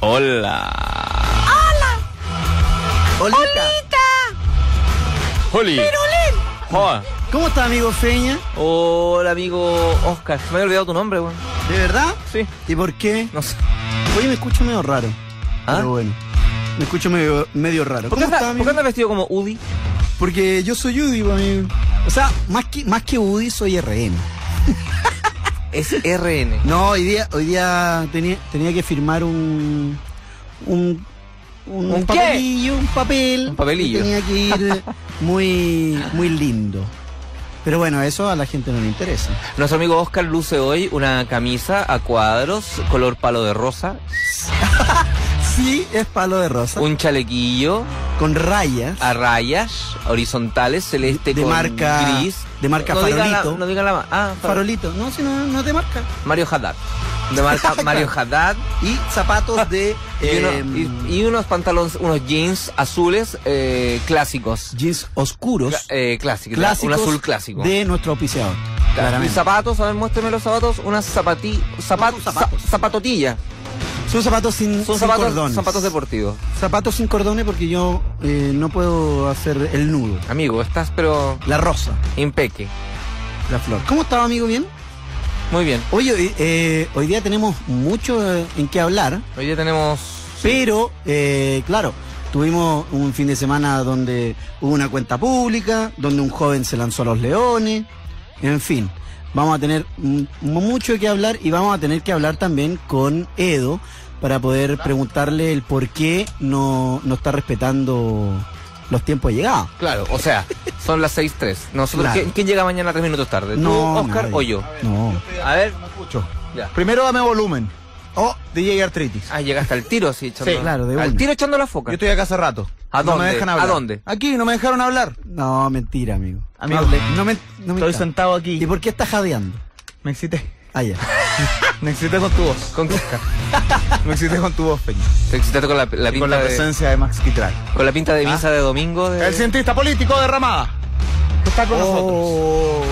Hola. Olita. Oli. Hola. ¿Cómo está, amigo Feña? Hola, amigo Oscar. Me había olvidado tu nombre, weón. ¿De verdad? Sí. ¿Y por qué? No sé. Oye, me escucho medio raro. ¿Ah? Pero bueno. Me escucho medio raro. ¿Por qué andas vestido como Udi? Porque yo soy Udi, amigo. O sea, más que Udi, soy RN. Es RN. No, hoy día tenía que firmar un ¿Un qué? papelillo, un papel. Un papelillo. Y tenía que ir muy lindo. Pero bueno, eso a la gente no le interesa. Nuestro amigo Oscar luce hoy una camisa a cuadros, color palo de rosa, Sí, es palo de rosa. un chalequillo Con rayas. a rayas horizontales, celeste De con marca- gris. de marca no diga Farolito. no diga la Farolito. No, si no te marca. Mario Haddad. De marca Mario Haddad. Y zapatos de Y unos pantalones, unos jeans azules clásicos. jeans oscuros. Clásicos. Clásicos Un azul clásico. de nuestro auspiciador. Y Claramente. zapatos, a ver, muéstrame los zapatos. Unas zapatos. zapatotilla. Son zapatos sin Son cordones. zapatos deportivos. Zapatos sin cordones porque yo no puedo hacer el nudo. Amigo, estás pero La rosa, impeque. la flor. ¿Cómo estaba, amigo? ¿Bien? Muy bien. Oye, hoy día tenemos mucho en qué hablar, Hoy ya tenemos... pero, claro, tuvimos un fin de semana donde hubo una cuenta pública, donde un joven se lanzó a los leones, en fin. Vamos a tener mucho que hablar y vamos a tener que hablar también con Edo para poder preguntarle el por qué no está respetando los tiempos de llegada. Claro, o sea, son las 6:03. Nosotros, Claro. ¿quién llega mañana 3 minutos tarde? ¿Tú, No, Oscar nadie. o yo? No. A ver. No escucho. Ya. Primero dame volumen. DJ Artritis. Ah, llegaste al tiro, sí, echando. Sí, claro, de Al una. tiro echando la foca. Yo estoy acá hace rato. ¿A No dónde? me dejan hablar. ¿A dónde? Aquí, no me dejaron hablar. No, mentira, amigo. Amigo, No me estoy está. sentado ¿Y aquí. por qué estás jadeando? Me excité. Ah, ya. Me excité con tu voz. ¿Con qué? Me excité con tu voz, Peña. Te excitaste con la Y pinta con la de... presencia de Max Quitral. Con la pinta de misa de domingo de... El cientista político de Ramada. Que está con nosotros. Oh.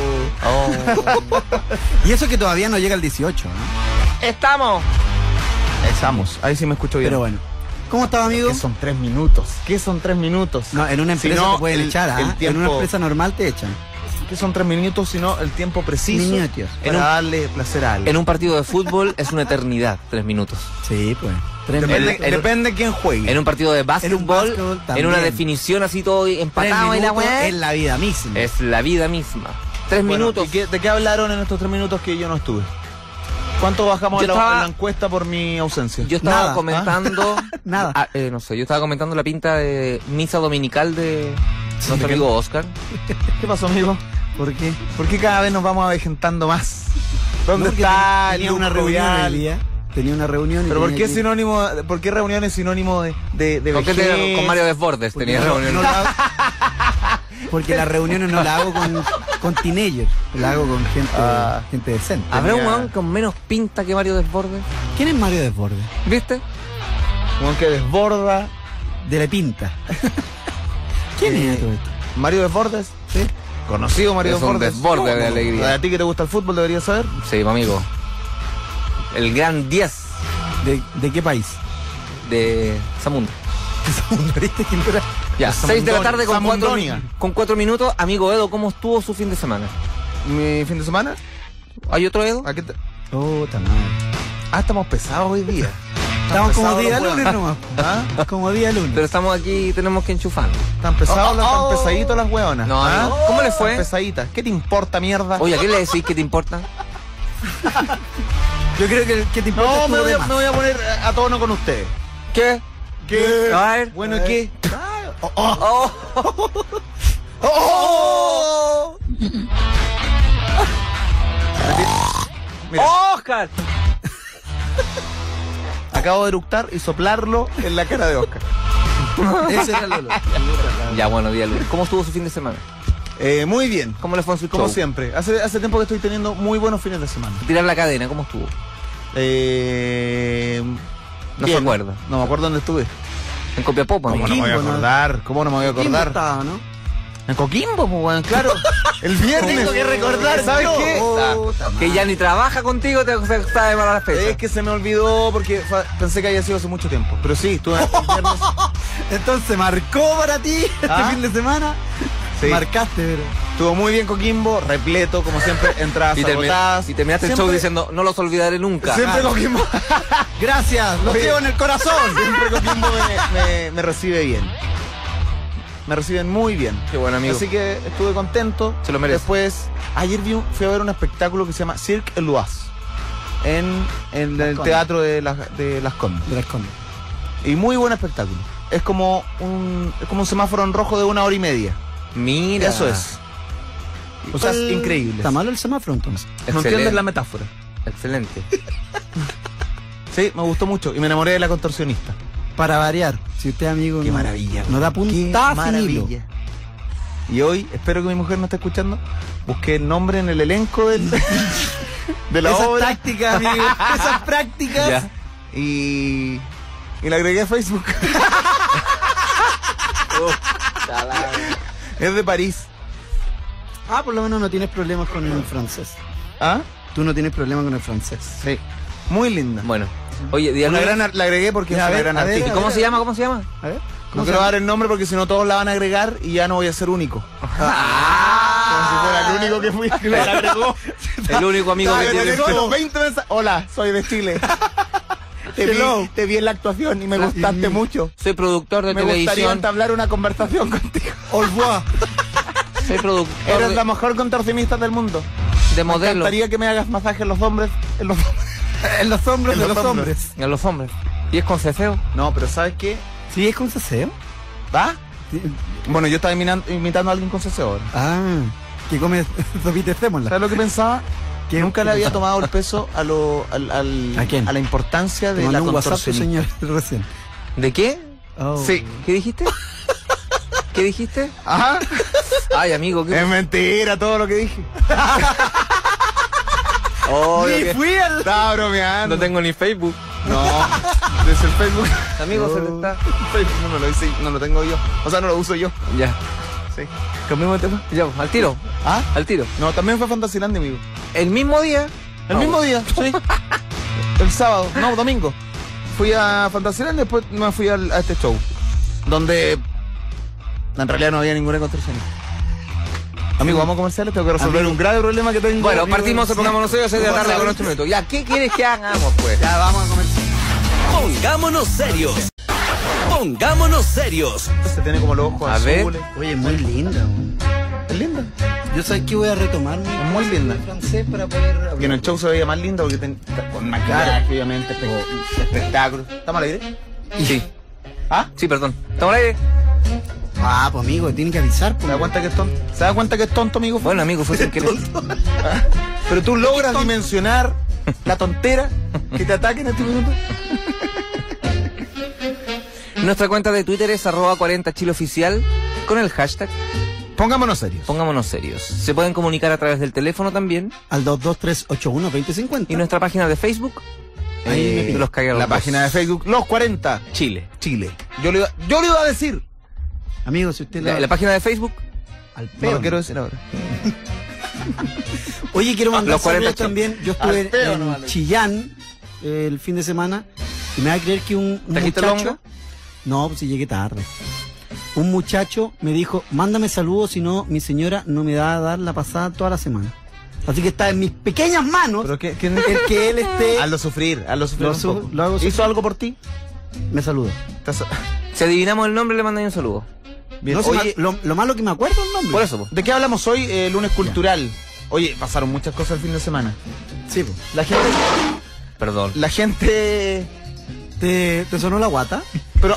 Y eso que todavía no llega al 18, ¿no? ¡Estamos! Estamos. Ahí sí me escucho bien. Pero bueno. ¿Cómo estás, amigo? ¿Qué son 3 minutos? ¿Qué son 3 minutos? No, en una empresa Si no, te pueden echar, ¿ah? el tiempo- En una empresa normal te echan. ¿Qué son 3 minutos? Sino el tiempo preciso Minutos. para darle placer a alguien. En un partido de fútbol es una eternidad, 3 minutos. Sí, pues. Depende de quién juegue. En un partido de básquetbol, básquetbol en una también. definición así todo 3 empatado y la minutos weá, es la vida misma. es la vida misma. 3 Bueno, minutos. ¿y de qué hablaron en estos 3 minutos que yo no estuve? ¿Cuánto bajamos Yo en estaba- la encuesta por mi ausencia? Yo estaba Nada, comentando... Nada. no sé, yo estaba comentando la pinta de misa dominical de nuestro ¿de qué? amigo Oscar. ¿Qué pasó, amigo? ¿Por qué? ¿Por qué cada vez nos vamos avejentando más? ¿Dónde No, porque está tenía el una Luco reunión Vidal? el día. Tenía una reunión y ¿Pero por tenía qué que- sinónimo? ¿Por qué reunión es sinónimo de ¿Con qué vejez? con Mario Desbordes Porque tenía no- reunión. no la hago- porque las reuniones no las hago con teenagers, las hago con gente decente. ¿Habrá un tenía- weón con menos pinta que Mario Desbordes? ¿Quién es Mario Desbordes? ¿Viste? Como que desborda. De la pinta. ¿Quién es todo esto? Mario Desbordes. ¿Sí? Conocido Mario Es un Desbordes. desborde de alegría. A ti que te gusta el fútbol deberías saber. Sí, amigo. El gran 10 ¿De qué país? de Zamunda. ¿Viste quién era? Ya, 6 de la tarde con Zamundonia. 4 minutos. Amigo Edo, ¿cómo estuvo su fin de semana? ¿Mi fin de semana? ¿Hay otro Edo? ¿A qué te- Puta madre. estamos pesados hoy día. Estamos como pesados día los lunes hueones. nomás. ¿Ah? Como día lunes. Pero estamos aquí y tenemos que enchufarnos. Están pesados, Oh. están pesaditos las hueonas. No, amigo. ¿Cómo le fue? Están pesaditas. ¿Qué te importa, mierda? Oye, ¿a qué le decís que te importa? Yo creo que el que te importa no, estuvo me de voy más. a poner a tono con ustedes. ¿Qué? ¿Qué? A ver. Bueno, ¿y qué? Oh. ¡Oh! Mira, ¡Oscar! acabo de eructar y soplarlo en la cara de Oscar. Ese era Lolo. Ya, bueno, día lunes. ¿Cómo estuvo su fin de semana? Muy bien. ¿Cómo le fue en su Como show? siempre. Hace tiempo que estoy teniendo muy buenos fines de semana. Tirar la cadena, ¿cómo estuvo? No se acuerda. No me acuerdo dónde estuve. En Copiapó, ¿Cómo amigo. no me voy a Coquimbo, ¿no? acordar? ¿Cómo no me voy a ¿Quién acordar? estaba, no? En Coquimbo, pues, weón, claro. El viernes. Tengo que recordar, ¿sabes yo. qué? Que ya ni trabaja contigo, te está de mala fecha. Es que se me olvidó porque pensé que había sido hace mucho tiempo. Pero sí, estuve el viernes. Entonces marcó para ti este fin de semana. Sí. Marcaste, pero. Estuvo muy bien Coquimbo, repleto, como siempre, entradas agotadas. Y terminaste el show diciendo, no los olvidaré nunca. Siempre Coquimbo. Gracias, lo llevo en el corazón. Siempre Coquimbo me recibe bien. Me reciben muy bien. Qué bueno, amigo. Así que estuve contento. Se lo merece. Después, ayer fui a ver un espectáculo que se llama Cirque Eloise en el teatro de Las Condes. De Las Condes. Y muy buen espectáculo. Es como un semáforo en rojo de 1 hora y media. Mira. Eso es. Cosas increíbles. Está malo el semáforo entonces. No entiendes la metáfora. Excelente. Sí, me gustó mucho. Y me enamoré de la contorsionista. Para variar, si usted amigo Qué maravilla. no da puntada sin hilo. maravilla. Y hoy, espero que mi mujer no esté escuchando, busqué el nombre en el elenco de la Esas obra. tácticas, amigo. Esas prácticas. Ya. Y la agregué a Facebook. Es de París. Ah, por lo menos no tienes problemas con el francés. ¿Ah? Tú no tienes problemas con el francés. Sí. Muy linda. Bueno. Oye, di Una algo- la agregué porque Ya, es a una ver, gran a ver, artista. ¿Y cómo se llama? ¿Cómo se llama? A ver. No quiero dar el nombre porque si no todos la van a agregar y ya no voy a ser único. Como si fuera el único que fui que la agregó. El único amigo que tiene. Como 20 mensajes. Hola, soy de Chile. Te vi en la actuación y me gustaste mucho. Soy productor de Me gustaría televisión. entablar una conversación contigo. Au revoir. Soy productor Eres la mejor contorsionista del mundo. de Me modelo. encantaría que me hagas masaje en los hombres. En los hombros En de los los hombros. hombres. A los hombres. ¿Y es con ceseo? No, pero ¿sabes qué? Sí, es con ceseo. ¿Va? Bueno, yo estaba imitando a alguien con ceseo ahora. Ah, que come sopita de sémola. ¿Sabes lo que pensaba? ¿Qué? Nunca le había tomado el peso a ¿A quién? a la importancia Te de la mandó un WhatsApp, contorsionista. señor, recién. ¿De qué? Oh. Sí. ¿Qué dijiste? ¿Qué dijiste? Ajá. Ay, amigo, ¿qué? Es mentira todo lo que dije. Oh, Ni fui al... Estaba bromeando. no tengo ni Facebook. No, desde el Facebook. Amigo, se te está. No me lo hice, no lo tengo yo. O sea, no lo uso yo. Ya. Sí. ¿Cambiamos de tema? Ya, al tiro. ¿Ah? Al tiro. No, también fue Fantasylandia, amigo. El mismo día. El mismo día, sí. El sábado, no, domingo. Fui a Fantasylandia y después me fui a este show. Donde en realidad no había ninguna contorsionista. Amigo, vamos a comerciales, tengo que resolver Amigo. un grave problema que tengo. Bueno, Amigo, partimos, sí. pongámonos serios, 6 de la tarde con 8 minutos. Ya, ¿qué quieres que hagamos, pues? Ya, vamos a comer. Pongámonos serios. Pongámonos serios. Se tiene como los ojos A ver. azules. Oye, muy linda. man. Es linda. Yo sé que voy a retomar mi muy clase linda. de francés para poder hablar. Y en el show se veía más linda porque con maquillaje, obviamente, espectáculo. ¿Estamos al aire? Sí. ¿Ah? Sí, perdón. ¿Estamos al aire? Ah, pues amigo, tiene que avisar. ¿Se da cuenta que es tonto? ¿Se da cuenta que es tonto, amigo? Bueno, amigo, fue sin querer. Pero tú logras dimensionar la tontera que te ataque en este minuto. Nuestra cuenta de Twitter es @40chileoficial con el hashtag Pongámonos serios. Pongámonos serios. Se pueden comunicar a través del teléfono también. Al 22381-2050. Y nuestra página de Facebook. Ahí me de los cagados. La página de Facebook, Los 40 Chile. Chile. Yo le iba a decir. Amigo, si usted La página de Facebook. al No peo. lo quiero decir ahora. Oye, quiero mandar Los 40 saludos también. Yo estuve Al peo, en no vale. Chillán el fin de semana y me va a creer que un ¿Trajiste muchacho... longa? No, pues si llegué tarde. Un muchacho me dijo, mándame saludos, si no, mi señora no me va a dar la pasada toda la semana. Así que está en mis pequeñas manos Pero ¿quién? el que él esté... Hazlo sufrir Lo un poco. lo hago ¿Hizo sufrir. algo por ti? Me saluda. Si adivinamos el nombre, le mandan un saludo. Bien. No, Oye, lo malo que me acuerdo el nombre. Por eso, po. ¿de qué hablamos hoy? Lunes cultural. Oye, pasaron muchas cosas el fin de semana. Sí, pues. Perdón. La gente... ¿Te sonó la guata? Pero,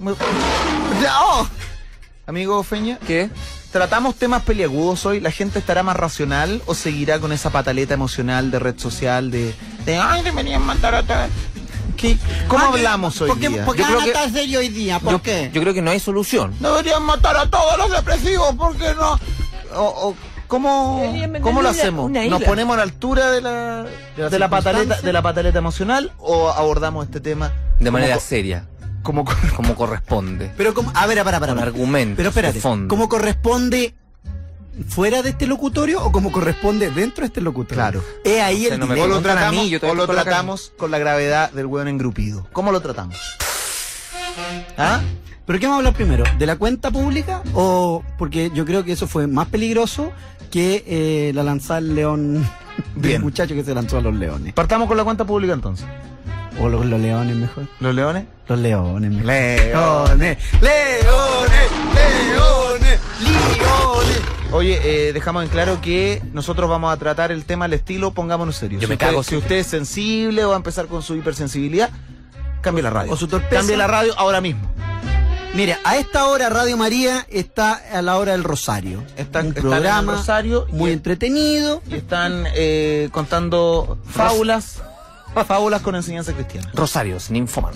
amigo Feña, ¿Qué? ¿tratamos temas peliagudos hoy? ¿La gente estará más racional o seguirá con esa pataleta emocional de red social de ay, deberían matar a tal? ¿Cómo hablamos hoy día? ¿Por qué Yo creo van a que- estar serio hoy día? ¿Por Yo, qué? yo creo que no hay solución. Deberían matar a todos los depresivos, ¿por qué no? ¿Cómo lo hacemos? una ¿Nos isla. ponemos a la altura de la pataleta emocional o abordamos este tema De manera como, seria. como Como corresponde. Pero como, a ver, para. Con argumentos Pero espérate, de fondo. ¿cómo corresponde fuera de este locutorio o como corresponde dentro de este locutorio. Claro. Es ahí el no me O dilema. lo preguntan a tratamos, mí, yo te voy o a lo colocar- tratamos con la gravedad del hueón engrupido. ¿Cómo lo tratamos? ¿Ah? ¿Pero qué vamos a hablar primero? ¿De la cuenta pública? O porque yo creo que eso fue más peligroso que la lanzada al león Bien. del muchacho que se lanzó a los leones. Partamos con la cuenta pública entonces. O los leones mejor. ¿Los leones? Los leones mejor. Leones. Leones, leones, leones. Oye, dejamos en claro que nosotros vamos a tratar el tema al estilo Pongámonos Serios. Yo me Si usted- cago Si siempre. usted es sensible o va a empezar con su hipersensibilidad, cambie la radio. O su torpeza. Cambie la radio ahora mismo. Mira, a esta hora Radio María está a la hora del Rosario. Están un en el programa Rosario y- muy entretenido. Y están contando fábulas con enseñanza cristiana. Rosarios, ninfómanos.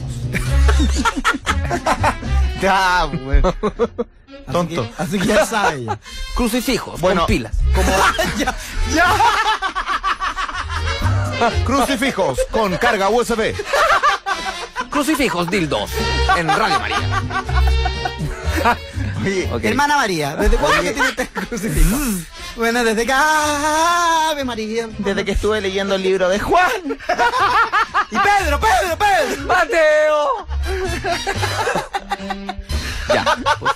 Ya, güey. Tonto. Así que ya sabe ya. Crucifijos, Bueno, con pilas. Como crucifijos con carga USB. Crucifijos, dildos. En Radio María. Oye, Ok. Hermana María, ¿desde cuándo que tiene este crucifijo? Bueno, desde que Ave María. desde que estuve leyendo el libro de Juan. Y Pedro. ¡Mateo! Ya. Pues,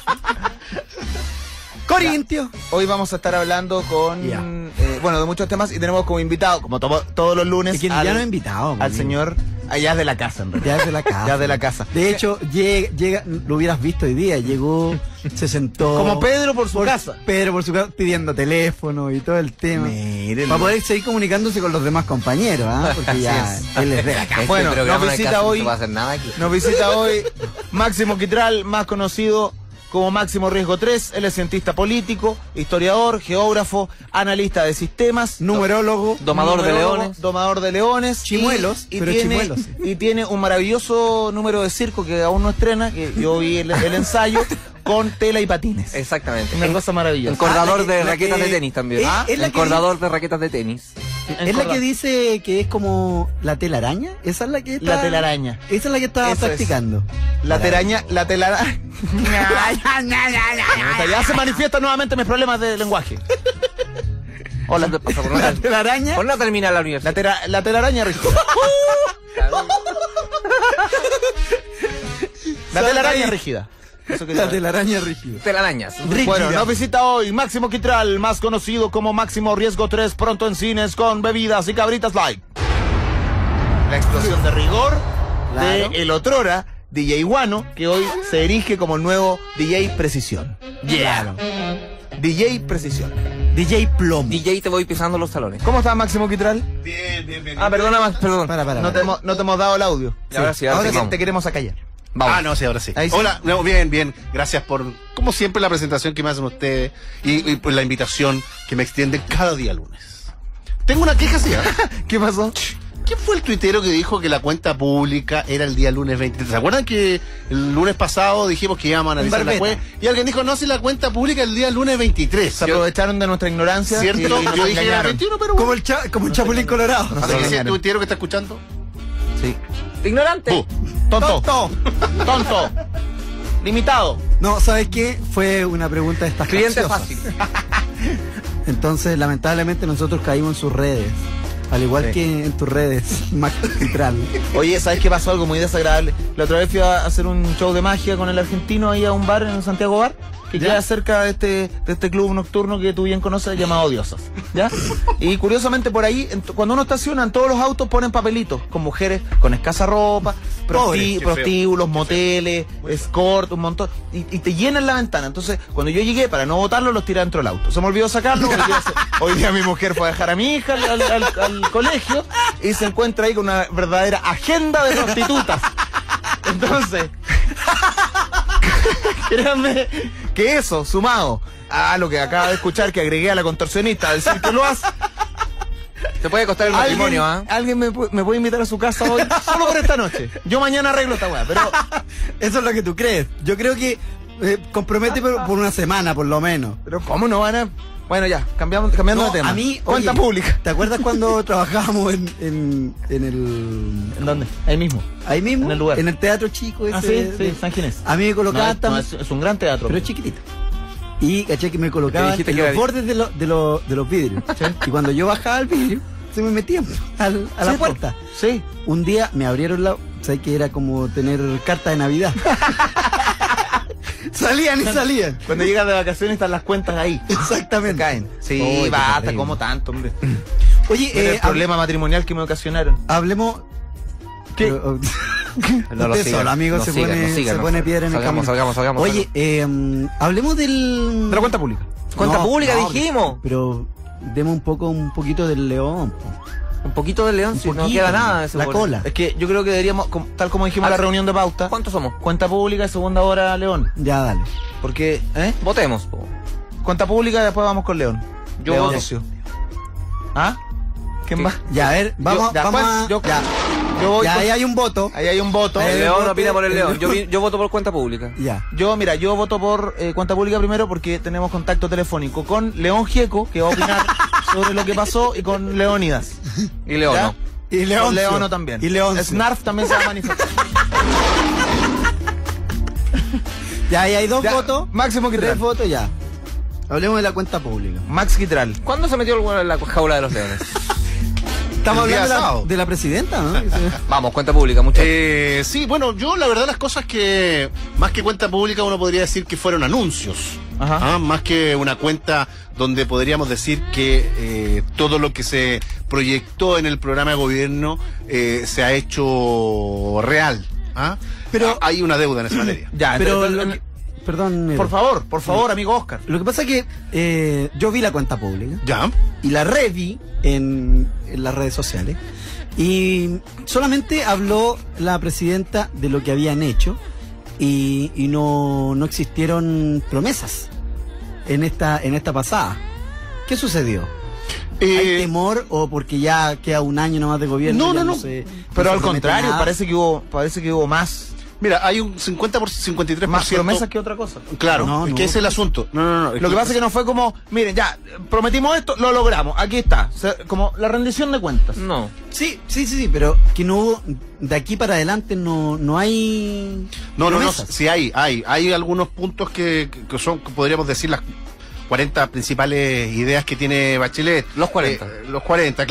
Corintio. Hoy vamos a estar hablando con, Ya. de muchos temas y tenemos como invitado, como todos los lunes, Es que ya no he invitado. al amigo. señor, allá de la casa, en realidad. Ya es de la casa. Ya de la casa. De hecho, llega, lo hubieras visto hoy día, llegó, se sentó. Como Pedro por su casa. Pedro por su casa, pidiendo teléfono y todo el tema. Mírenlo. Para poder seguir comunicándose con los demás compañeros, ¿ah? Porque ya él es de la casa. Bueno, este programa nos de visita casa hoy- No se va a hacer nada aquí. Nos visita hoy Máximo Quitral, más conocido como Máximo Riesgo 3. Él es cientista político, historiador, geógrafo, analista de sistemas, Numerólogo. Domador de numerólogo, leones. Domador de leones. Chimuelos, y pero tiene, chimuelos, sí. y tiene un maravilloso número de circo que aún no estrena, que yo vi el ensayo, con tela y patines. Exactamente. Una cosa maravillosa. Encordador de la raquetas que- de tenis también. es la que Encordador de raquetas de tenis. Es la que dice que es como la telaraña. Esa es la que está. La telaraña. Esa es la que estaba Eso es. practicando. La telaraña. Ya se manifiestan nuevamente mis problemas de lenguaje. Hola, te pasa por La no, telaraña. por no terminar la universidad. La telaraña rígida. La telaraña rígida. Eso quería La ver. telaraña rígida. Telarañas. Bueno, nos visita hoy Máximo Quitral, más conocido como Máximo Riesgo 3, pronto en cines con bebidas y cabritas light. La explosión de rigor Claro. de el otrora DJ Guano, que hoy se erige como el nuevo DJ Precisión. Claro. DJ Precisión. DJ Plomo. DJ, te voy pisando los talones. ¿Cómo estás, Máximo Quitral? Bien. Ah, perdona más, perdón. Para. No te hemos dado el audio. Y ahora sí, ahora Ahora sí, sí vamos. te queremos acallar. Vamos. Ah, no, sí, ahora sí. Ahí sí. Hola, no, bien. Gracias por, como siempre, la presentación que me hacen ustedes y por la invitación que me extienden cada día lunes. Tengo una queja, sí. ¿Qué pasó? ¿Quién fue el tuitero que dijo que la cuenta pública era el día lunes 23? ¿Se acuerdan que el lunes pasado dijimos que íbamos a analizar la Barbeta. cuenta? Y alguien dijo, no, si la cuenta pública el día lunes 23. Se aprovecharon de nuestra ignorancia. ¿Cierto? y nos Yo dije que era engañaron. 21, pero Como bueno. como el Chapulín Colorado. Nos Así que si el engañaron. tuitero que está escuchando, Sí. Ignorante. Tonto. ¡Tonto! Tonto. Limitado. No, ¿sabes qué? Fue una pregunta de estas Cliente capciosas. fácil. Entonces, lamentablemente, nosotros caímos en sus redes. Al igual Sí. que en tus redes, magistral. Oye, ¿sabes qué pasó? Algo muy desagradable. La otra vez fui a hacer un show de magia con el argentino ahí a un bar en Santiago Bar, que ¿Ya? queda cerca de este club nocturno que tú bien conoces llamado Diosas. ¿Ya? Y curiosamente por ahí, cuando uno estaciona, en todos los autos ponen papelitos con mujeres con escasa ropa, Pobre, qué feo. prostíbulos, moteles, escort, un montón. Y te llenan la ventana. Entonces, cuando yo llegué, para no botarlo, los tiré dentro del auto. Se me olvidó sacarlo. Hoy día mi mujer fue a dejar a mi hija al colegio y se encuentra ahí con una verdadera agenda de prostitutas. Entonces, créanme que eso, sumado a lo que acaba de escuchar, que agregué a la contorsionista del Cirque Loas, Te puede costar el matrimonio, ¿ah? alguien me puede invitar a su casa hoy, solo por esta noche. Yo mañana arreglo esta weá, pero Eso es lo que tú crees. Yo creo que compromete por una semana, por lo menos. ¿cómo no van a...? Bueno, ya, cambiando No, de tema. a mí, Cuenta oye, pública. ¿Te acuerdas cuando trabajábamos en el... ¿En dónde? Ahí mismo. Ahí mismo? En el lugar. En el teatro chico ese. Ah, sí, San Ginés. A mí me No, colocaban no, también, es un gran teatro. pero es chiquitito. y caché que me colocaban dijiste en que los era- bordes de los vidrios. Y cuando yo bajaba el vidrio, se me metían a la Sí, puerta. Sí. Un día me abrieron ¿sabes que era como tener carta de Navidad? Salían y salían. Cuando llegas de vacaciones están las cuentas ahí. Exactamente. Se caen. Sí, Oye, qué basta, terrible. como tanto, hombre. Oye, Era el problema matrimonial que me ocasionaron. hablemos. ¿Qué? Pero, No lo usted sigan, solo, amigo, no se sigan, pone, no sigan, se no. pone piedra en el Salgamos, camino. salgamos. Oye, hablemos del. De la cuenta pública. Cuenta No, pública, no, dijimos. Pero demos un poquito del león. Po. Un poquito de león, Un si no poquito, queda nada de ese la borde. cola. Es que yo creo que deberíamos, tal como dijimos en la reunión de pauta, ¿Cuántos somos? cuenta pública y segunda hora León. Ya, dale. Porque, ¿eh? Votemos. Po. Cuenta pública y después vamos con León. Yo León voto. Ocio. ¿Ah? ¿Quién ¿Qué? va? Ya, a ver, vamos, ya, vamos pues, a. yo- ya, Yo voy ya con- ahí hay un voto. Ahí hay un voto. Ahí El hay león voto, opina por el el león. león. Yo voto por cuenta pública. Ya. Yo voto por cuenta pública primero porque tenemos contacto telefónico con León Gieco, que va a opinar sobre lo que pasó, y con Leónidas. Y león ¿Ya? no. Y Con León. Leono también. Y León. Snarf también se va a manifestar. Ya, ahí hay dos Ya, votos. Máximo Tres Quitral. votos ya. Hablemos de la cuenta pública. Max Quitral. ¿Cuándo se metió el huevo en la jaula de los leones? Estamos El día hablando sábado. de la presidenta, ¿no? Vamos, cuenta pública, muchachos. Sí, bueno, yo la verdad las cosas que, más que cuenta pública, uno podría decir que fueron anuncios. Ajá. Más que una cuenta donde podríamos decir que todo lo que se proyectó en el programa de gobierno se ha hecho real. Pero hay una deuda en esa materia. Ya, Pero, entonces, perdón. por favor, amigo Oscar. Lo que pasa es que yo vi la cuenta pública Ya. y la reví en las redes sociales y solamente habló la presidenta de lo que habían hecho y no existieron promesas en esta pasada. ¿Qué sucedió? ¿Hay temor o porque ya queda un año nomás de gobierno? No, ya no. Pero se al promete contrario, nada? parece que hubo más Mira, hay un 53%. más promesas que otra cosa. Claro, No, es no. que ese es el asunto. No. Lo que pasa es que no fue como, miren, ya, prometimos esto, lo logramos, aquí está. O sea, como la rendición de cuentas. No. Sí, pero que no hubo, de aquí para adelante no hay No, promesas. sí hay algunos puntos que son, podríamos decir, las 40 principales ideas que tiene Bachelet. Los 40. Los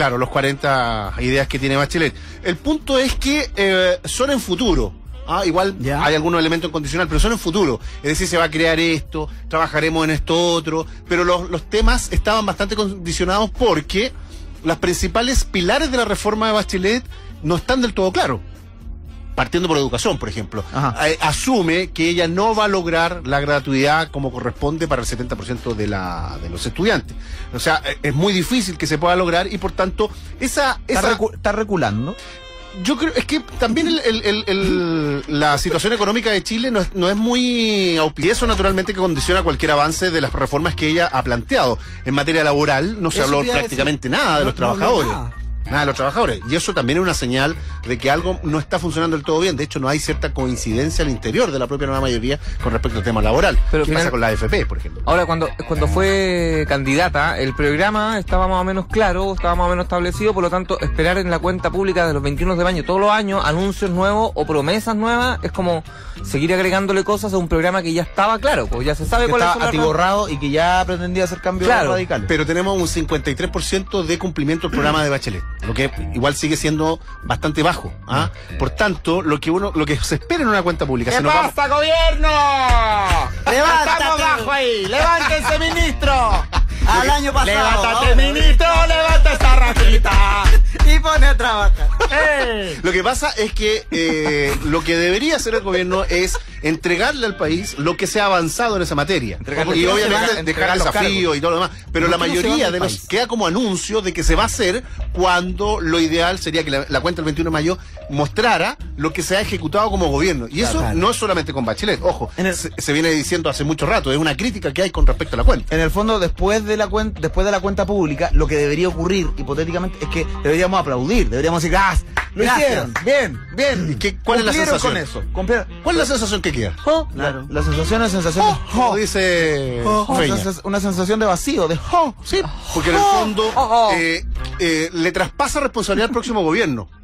40 ideas que tiene Bachelet. El punto es que son en futuro. Igual Ya. hay algunos elementos en condicional, pero son en futuro. Es decir, se va a crear esto, trabajaremos en esto otro, pero los temas estaban bastante condicionados porque las principales pilares de la reforma de Bachelet no están del todo claros. Partiendo por educación, por ejemplo. Ajá. Asume que ella no va a lograr la gratuidad como corresponde para el 70% de los estudiantes. O sea, es muy difícil que se pueda lograr y por tanto, Está reculando. yo creo, es que también la situación económica de Chile no es muy auspiciosa. Y eso naturalmente que condiciona cualquier avance de las reformas que ella ha planteado. En materia laboral no se Eso habló te iba a prácticamente decir. nada de los No habló trabajadores. nada. Nada de los trabajadores. Y eso también es una señal de que algo no está funcionando del todo bien. De hecho, no hay cierta coincidencia al interior de la propia nueva mayoría con respecto al tema laboral. Pero ¿Qué final- pasa con la AFP, por ejemplo? Ahora, cuando fue candidata, el programa estaba más o menos claro, estaba más o menos establecido, por lo tanto, esperar en la cuenta pública de los 21 de mayo todos los años anuncios nuevos o promesas nuevas es como seguir agregándole cosas a un programa que ya estaba claro, pues ya se sabe Que cuál es está atiborrado y que ya pretendía hacer cambios Claro, radicales. Pero tenemos un 53% de cumplimiento del programa de Bachelet, lo que igual sigue siendo bastante bajo. Por tanto, lo que se espera en una cuenta pública, si nos vamos- gobierno! ¡Levántate! ¡Estamos bajo ahí! ¡Levántense, ministro! Al año pasado. ¡Levántate, ministro! ¡Levanta esa rajita! Y pone a trabajar. Lo que pasa es que lo que debería hacer el gobierno es entregarle al país lo que se ha avanzado en esa materia. Entregarle- Y obviamente entregar dejar los desafíos cargos. y todo lo demás. Pero ¿Por la qué no se mayoría va de del los país? queda como anuncio de que se va a hacer cuando lo ideal sería que la cuenta del 21 de mayo mostrara lo que se ha ejecutado como gobierno. Y eso Claro. no es solamente con Bachelet, ojo, En el- se viene diciendo hace mucho rato, es una crítica que hay con respecto a la cuenta. En el fondo, después de la cuenta pública, lo que debería ocurrir, hipotéticamente, es que deberíamos aplaudir, deberíamos decir, ¡ah! ¡Lo Gracias. hicieron! ¡Bien! ¡Bien! ¿Cuál es la Cumplieron sensación? con eso? Cumplieron. ¿Cuál es la sensación que queda? Claro. La sensación es sensación de Como dice Feña. una sensación de vacío, de Sí, porque en el fondo le traspasa responsabilidad al próximo gobierno.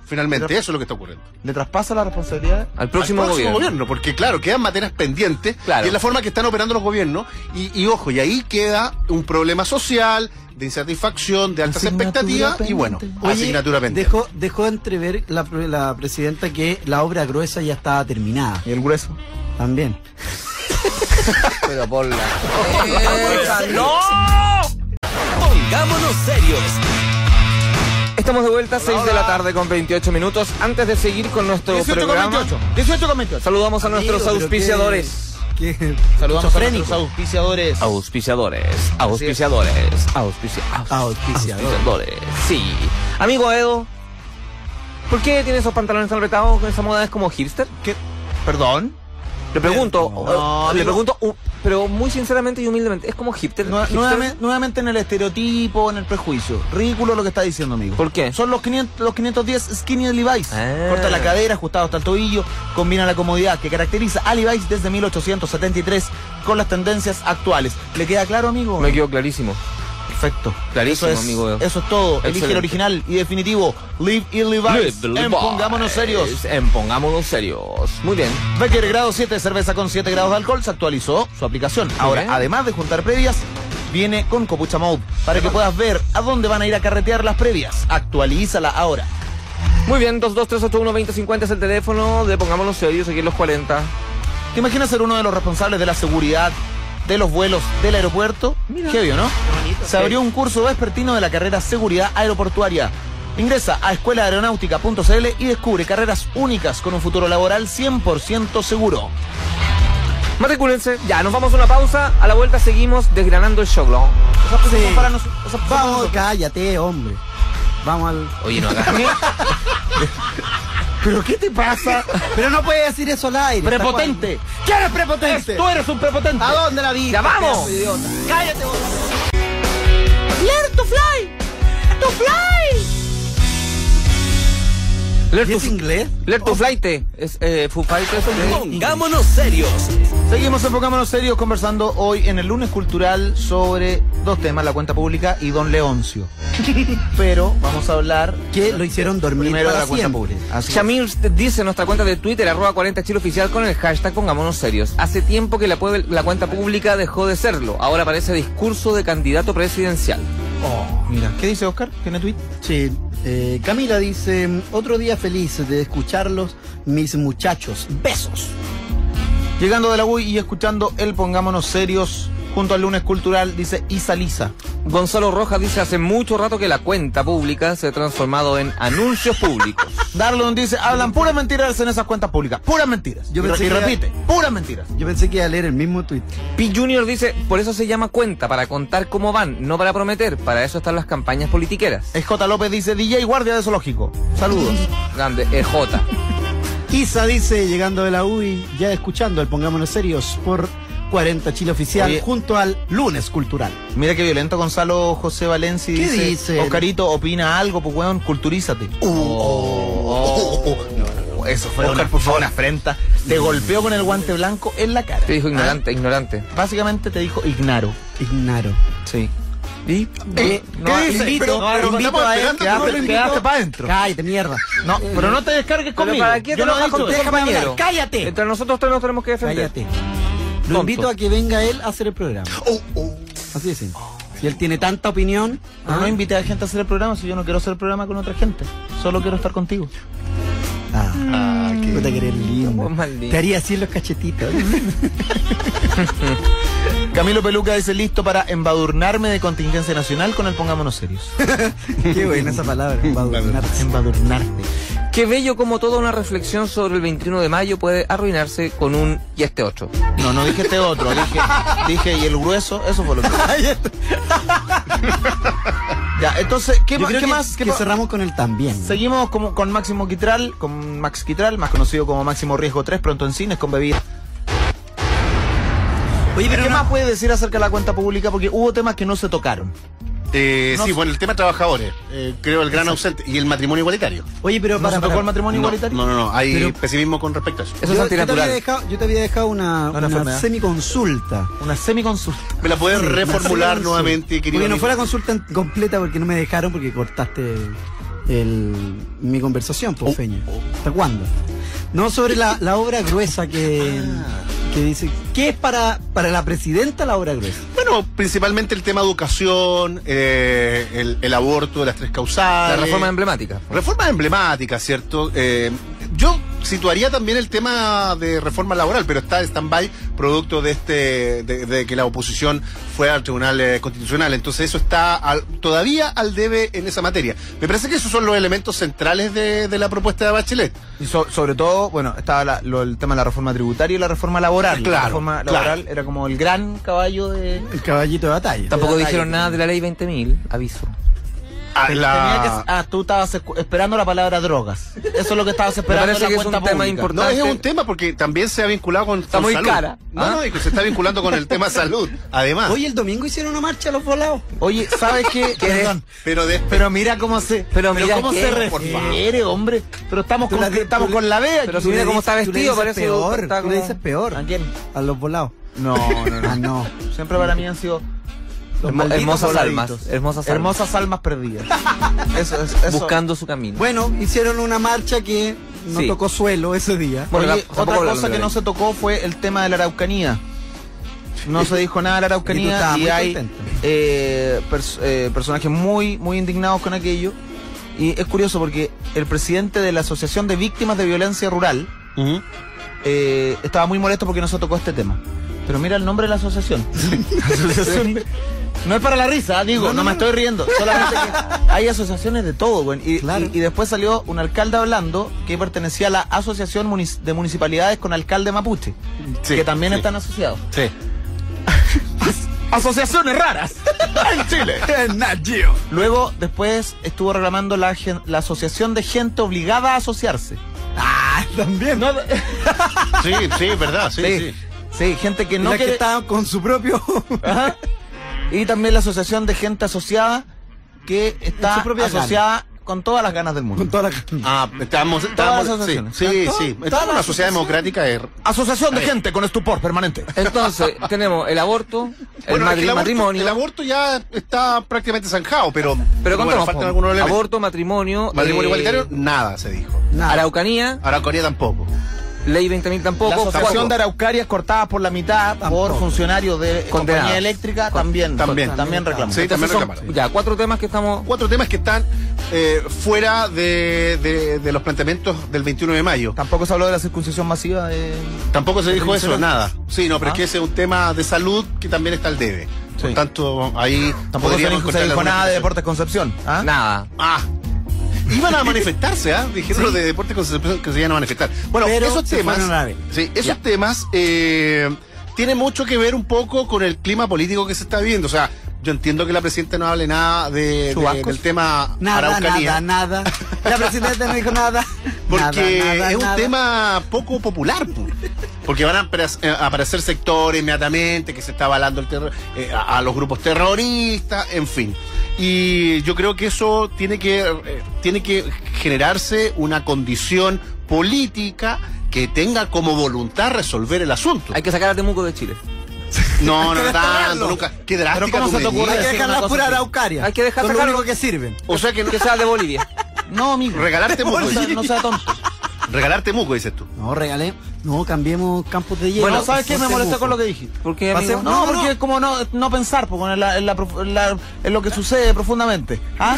Finalmente, eso es lo que está ocurriendo. ¿Le traspasa la responsabilidad? Al próximo gobierno. Porque claro, quedan materias pendientes, Claro. y es la forma que están operando los gobiernos, y ojo, y ahí queda un problema social, de insatisfacción, de altas Asignatura expectativas, y bueno, pendiente. Oye, asignatura pendiente. dejó entrever la presidenta que la obra gruesa ya estaba terminada. ¿Y el grueso? También. Pero por la... ¡No! Pongámonos serios. Estamos de vuelta, 6 de la tarde con 28 minutos. Antes de seguir con nuestro 18 con programa, 28. 18 con 28. saludamos a nuestros Amigo, pero auspiciadores. ¿Qué? Saludamos a Esquizofrénico. nuestros auspiciadores. Auspiciadores. Auspiciadores. Sí. Amigo Edo, ¿por qué tiene esos pantalones tan apretados con esa moda? ¿Es como hipster? ¿Qué? ¿Perdón? Le pregunto, No, le amigo. pregunto, pero muy sinceramente y humildemente, ¿es como hipster? Nuevamente en el estereotipo, en el prejuicio. Ridículo lo que está diciendo, amigo. ¿Por qué? Son los 510 skinny de Levi's. Ah. Corta la cadera, ajustado hasta el tobillo, combina la comodidad que caracteriza a Levi's desde 1873 con las tendencias actuales. ¿Le queda claro, amigo? Me quedó clarísimo. Perfecto. Clarísimo, eso es, amigo Edo. Eso es todo. Elige Excelente. el original y definitivo. Live in Levi's. Pongámonos serios. Pongámonos serios. Muy bien. Becker grado 7, cerveza con 7 grados de alcohol, se actualizó su aplicación. Ahora, bien. además de juntar previas, viene con Copucha Mode para que puedas ver a dónde van a ir a carretear las previas. Actualízala ahora. Muy bien, 223812050 es el teléfono de Pongámonos Serios aquí en los 40. ¿Te imaginas ser uno de los responsables de la seguridad de los vuelos del aeropuerto? Qué obvio, ¿no? Se abrió un curso vespertino de la carrera Seguridad Aeroportuaria. Ingresa a escuelaaeronáutica.cl y descubre carreras únicas con un futuro laboral 100% seguro. Matricúlense. Ya, nos vamos a una pausa. A la vuelta seguimos desgranando el show. Sí. Para nos- Vamos, cállate, hombre. Vamos al... Oye, no hagas. ¿Pero qué te pasa? Pero no puedes decir eso al aire. ¡Prepotente! ¿Quién es prepotente? Tú eres un prepotente. ¿A dónde la vi? ¡Ya vamos! Cállate vos. ¡Learn to fly! ¡To fly! Learn ¿Y to es inglés? Learn to flight. Es Foo Fighters. Pongámonos serios. Seguimos en Pongámonos Serios conversando hoy en el lunes cultural sobre dos temas, la cuenta pública y Don Leoncio. Pero vamos a hablar Que lo hicieron dormir primero de para la cuenta siempre. pública. Así es. Shamir dice en nuestra cuenta de Twitter, @40 Chile Oficial, con el hashtag Pongámonos Serios. Hace tiempo que la cuenta pública dejó de serlo. Ahora parece discurso de candidato presidencial. Oh, mira, ¿qué dice Oscar? ¿Tiene tweet? Sí, Camila dice, otro día feliz de escucharlos, mis muchachos. Besos. Llegando de la UI y escuchando el Pongámonos Serios junto al lunes cultural, dice Isa Lisa. Gonzalo Rojas dice, hace mucho rato que la cuenta pública se ha transformado en anuncios públicos. Darlon dice, hablan puras mentiras en esas cuentas públicas. Puras mentiras. Yo y, pensé y que era- repite, puras mentiras. Yo pensé que iba a leer el mismo tweet. P. Junior dice, por eso se llama cuenta, para contar cómo van, no para prometer. Para eso están las campañas politiqueras. J. López dice, DJ guardia de zoológico. Saludos. Grande, EJ. Isa dice, llegando de la UI, ya escuchando el Pongámonos Serios por 40 Chile Oficial, Oye. junto al lunes cultural. Mira qué violento Gonzalo José Valencia. ¿Qué dice? Oscarito, opina algo, pues weón, culturízate. Eso fue Oscar, por favor, una afrenta. Te golpeó con el guante blanco en la cara. Te dijo ignorante, ignorante. Ah, básicamente te dijo ignaro. Ignaro. Sí. ¿Y? ¿Qué dice? invito, Pero invito a él, quedaste para adentro. Cállate, mierda. No, pero no te descargues ¿Pero conmigo. para qué Yo te no he enojas dicho con tu eso. compañero? Cállate. Entre nosotros tres nos tenemos que defender. Cállate. Tonto. Lo invito a que venga él a hacer el programa. Así de simple. Si él tiene tanta opinión, Pero no invité a gente a hacer el programa si yo no quiero hacer el programa con otra gente. Solo quiero estar contigo. puta que eres lindo. Oh, maldito. Te haría así en los cachetitos. Camilo Peluca dice listo para embadurnarme de contingencia nacional con el Pongámonos Serios. Qué buena esa palabra. embadurnarse. Embadurnarte. Qué bello como toda una reflexión sobre el 21 de mayo puede arruinarse con un y este otro. No dije este otro. Dije y el grueso, eso fue lo que dije. Ya, entonces, ¿qué, Yo creo qué que, más? que cerramos con él también. ¿no? Seguimos con Máximo Quitral, con Max Quitral, más conocido como Máximo Riesgo 3, pronto en cines con bebida. Oye, ¿Qué pero más puede decir acerca de la cuenta pública? Porque hubo temas que no se tocaron. Sí, bueno, el tema de trabajadores, creo el gran ausente, y el matrimonio igualitario. Oye, pero ¿No se tocó el matrimonio igualitario? No, hay Pero- pesimismo con respecto a eso. Eso es antinatural. Yo te había dejado una enfermedad. semiconsulta. Una semiconsulta. ¿Me la puedes Sí, reformular una semiconsulta. nuevamente, querido? Porque no amigo? fue la consulta completa porque no me dejaron porque cortaste mi conversación, pues, Feña. ¿Hasta cuándo? No, sobre la obra gruesa que dice, ¿qué es para la presidenta la obra gruesa? Bueno, principalmente el tema educación, el aborto de las 3 causales. La reforma emblemática. Reforma emblemática, ¿cierto? Yo situaría también el tema de reforma laboral, pero está en stand-by producto de que la oposición fue al Tribunal Constitucional. Entonces eso está todavía al debe en esa materia. Me parece que esos son los elementos centrales de la propuesta de Bachelet. Y sobre todo, bueno, estaba el tema de la reforma tributaria y la reforma laboral. Claro, la reforma laboral era como el gran caballo de... El caballito de batalla. Tampoco batalla. dijeron nada de la ley 20.000, aviso. Tú estabas esperando la palabra drogas. Eso es lo que estabas esperando en parece la que es cuenta un tema pública. importante. No, es un tema porque también se ha vinculado con muy salud. cara. No, y que se está vinculando con el tema salud. Además. Oye, el domingo hicieron una marcha a los volados. Oye, ¿sabes qué? Perdón. Pero Mira cómo se... Pero mira cómo qué, se por refiere, hombre. Pero estamos Tú con la B. Pero si mira cómo está vestido, parece peor. está Tú le como- dices peor. ¿A quién? A los volados. No. Ah, no. Siempre para mí han sido... los malditos Hermosas voladitos. almas. Hermosas almas. Hermosas almas perdidas. Eso. Buscando su camino. Bueno, hicieron una marcha que no Sí. tocó suelo ese día. Bueno, Oye, tampoco otra hablaron cosa de que la no ley. se tocó fue el tema de la Araucanía. No se dijo nada de la Y tú Araucanía estabas y muy hay contento. personajes muy, muy indignados con aquello. Y es curioso porque el presidente de la Asociación de Víctimas de Violencia Rural estaba muy molesto porque no se tocó este tema. Pero mira el nombre de la asociación. No es para la risa, digo, no me estoy riendo. Solamente que hay asociaciones de todo, güey. Claro. Y después salió un alcalde hablando que pertenecía a la Asociación de Municipalidades con Alcalde Mapuche, Sí, que también sí. están asociados. Sí. Asociaciones raras en Chile. Luego, después estuvo reclamando la Asociación de Gente Obligada a Asociarse. Ah, también. No, Sí, verdad, sí. sí, gente que no La que quiere... estaban con su propio... Ajá. Y también la Asociación de Gente Asociada, que está su propia asociada con todas las ganas del mundo. con toda la... Estamos Todas las sí, asociaciones. sí. Todas Estamos en una las sociedad democrática. Asociación de Gente con estupor permanente. Entonces, tenemos el aborto, Bueno, es que matrimonio. el aborto ya está prácticamente zanjado, pero Pero bueno, contamos, faltan algunos elementos. aborto, matrimonio, Matrimonio igualitario, nada se dijo. Nada. Araucanía, Araucanía tampoco. ley 20.000 La tampoco. Asociación cuatro. de Araucarias cortada por la mitad Tampoco. por funcionarios de Condenados. compañía eléctrica también reclamó. Sí, también Entonces son, reclamaron. ya, 4 temas que estamos... 4 temas que están fuera de los planteamientos del 21 de mayo. Tampoco se habló de la circuncisión masiva de... Tampoco se dijo eso, Venezuela. nada. Sí, no, pero es que ese es un tema de salud que también está al debe. Por Sí. tanto, ahí Tampoco se podríamos dijo encontrar nada de alguna Deportes Concepción. ¿Ah? Nada. Ah. Iban a manifestarse, ¿ah? Dijeron los de Deportes Concepción que se iban a manifestar. Bueno, Pero esos se temas. fueron a la vez. Sí, esos temas tienen mucho que ver un poco con el clima político que se está viviendo. O sea, yo entiendo que la presidenta no hable nada ¿Chubascos? del tema Nada, Araucanía. nada. La presidenta no dijo nada. Porque Nada, es un nada. tema poco popular, po. Porque van a aparecer sectores inmediatamente que se está avalando el a los grupos terroristas, en fin. Y yo creo que eso tiene que generarse una condición política que tenga como voluntad resolver el asunto. Hay que sacar a Temuco de Chile. No, no tanto, desterrarlo. nunca. Qué drástica ¿cómo tu se te ocurre Hay medida. que dejar una la cosa pura así. Araucaria. Hay que dejar Son lo sacarlo. único que sirven. O sea que Que sea de Bolivia. No, amigo. regalarte Temuco. No sea tonto. Regalar Temuco, dices tú. No, regalé. No, cambiemos campos de hielo. Bueno, ¿sabes qué? Me molestó con lo que dijiste. ¿Por qué, amigo? Pasemos- No, No, porque no. es como no pensar porque en lo que sucede profundamente. ¿Ah?